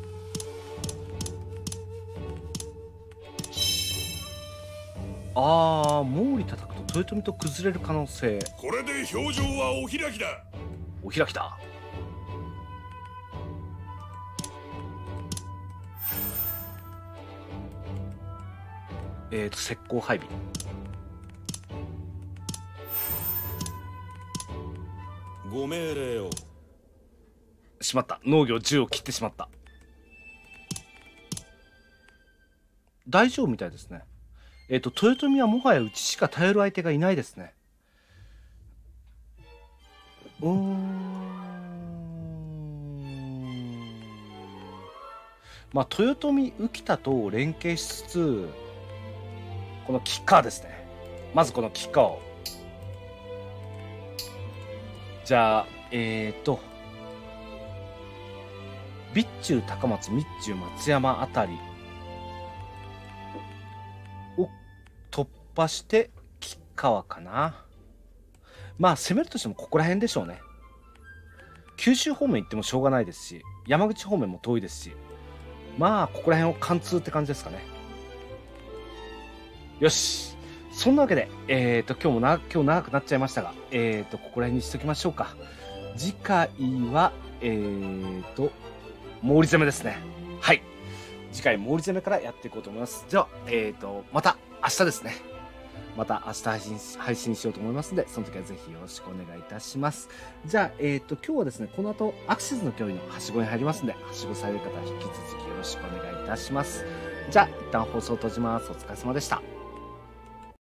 ああ毛利叩くと豊臣と崩れる可能性。 これで表情はお開きだ。 お開きだ。えっと石膏配備。 ご命令を。 しまった。農業じゅうを切ってしまった。大丈夫みたいですね。えっと豊臣はもはやうちしか頼る相手がいないですね。うーんまあ、豊臣浮田と連携しつつ、この吉川ですね。まずこの吉川を。じゃあ、えーと、備中高松、備中松山あたりを突破して吉川かな。まあ攻めるとしてもここら辺でしょうね。九州方面行ってもしょうがないですし、山口方面も遠いですし、まあここら辺を貫通って感じですかね。よし、そんなわけで、えーと今日もな今日長くなっちゃいましたが、えーとここら辺にしときましょうか。次回はえーと毛利攻めですね。はい。次回、毛利攻めからやっていこうと思います。じゃあ、えっと、また明日ですね。また明日配信、配信しようと思いますので、その時はぜひよろしくお願いいたします。じゃあ、えっと、今日はですね、この後、アクシズの脅威のはしごに入りますので、はしごされる方は引き続きよろしくお願いいたします。じゃあ、一旦放送を閉じます。お疲れ様でした。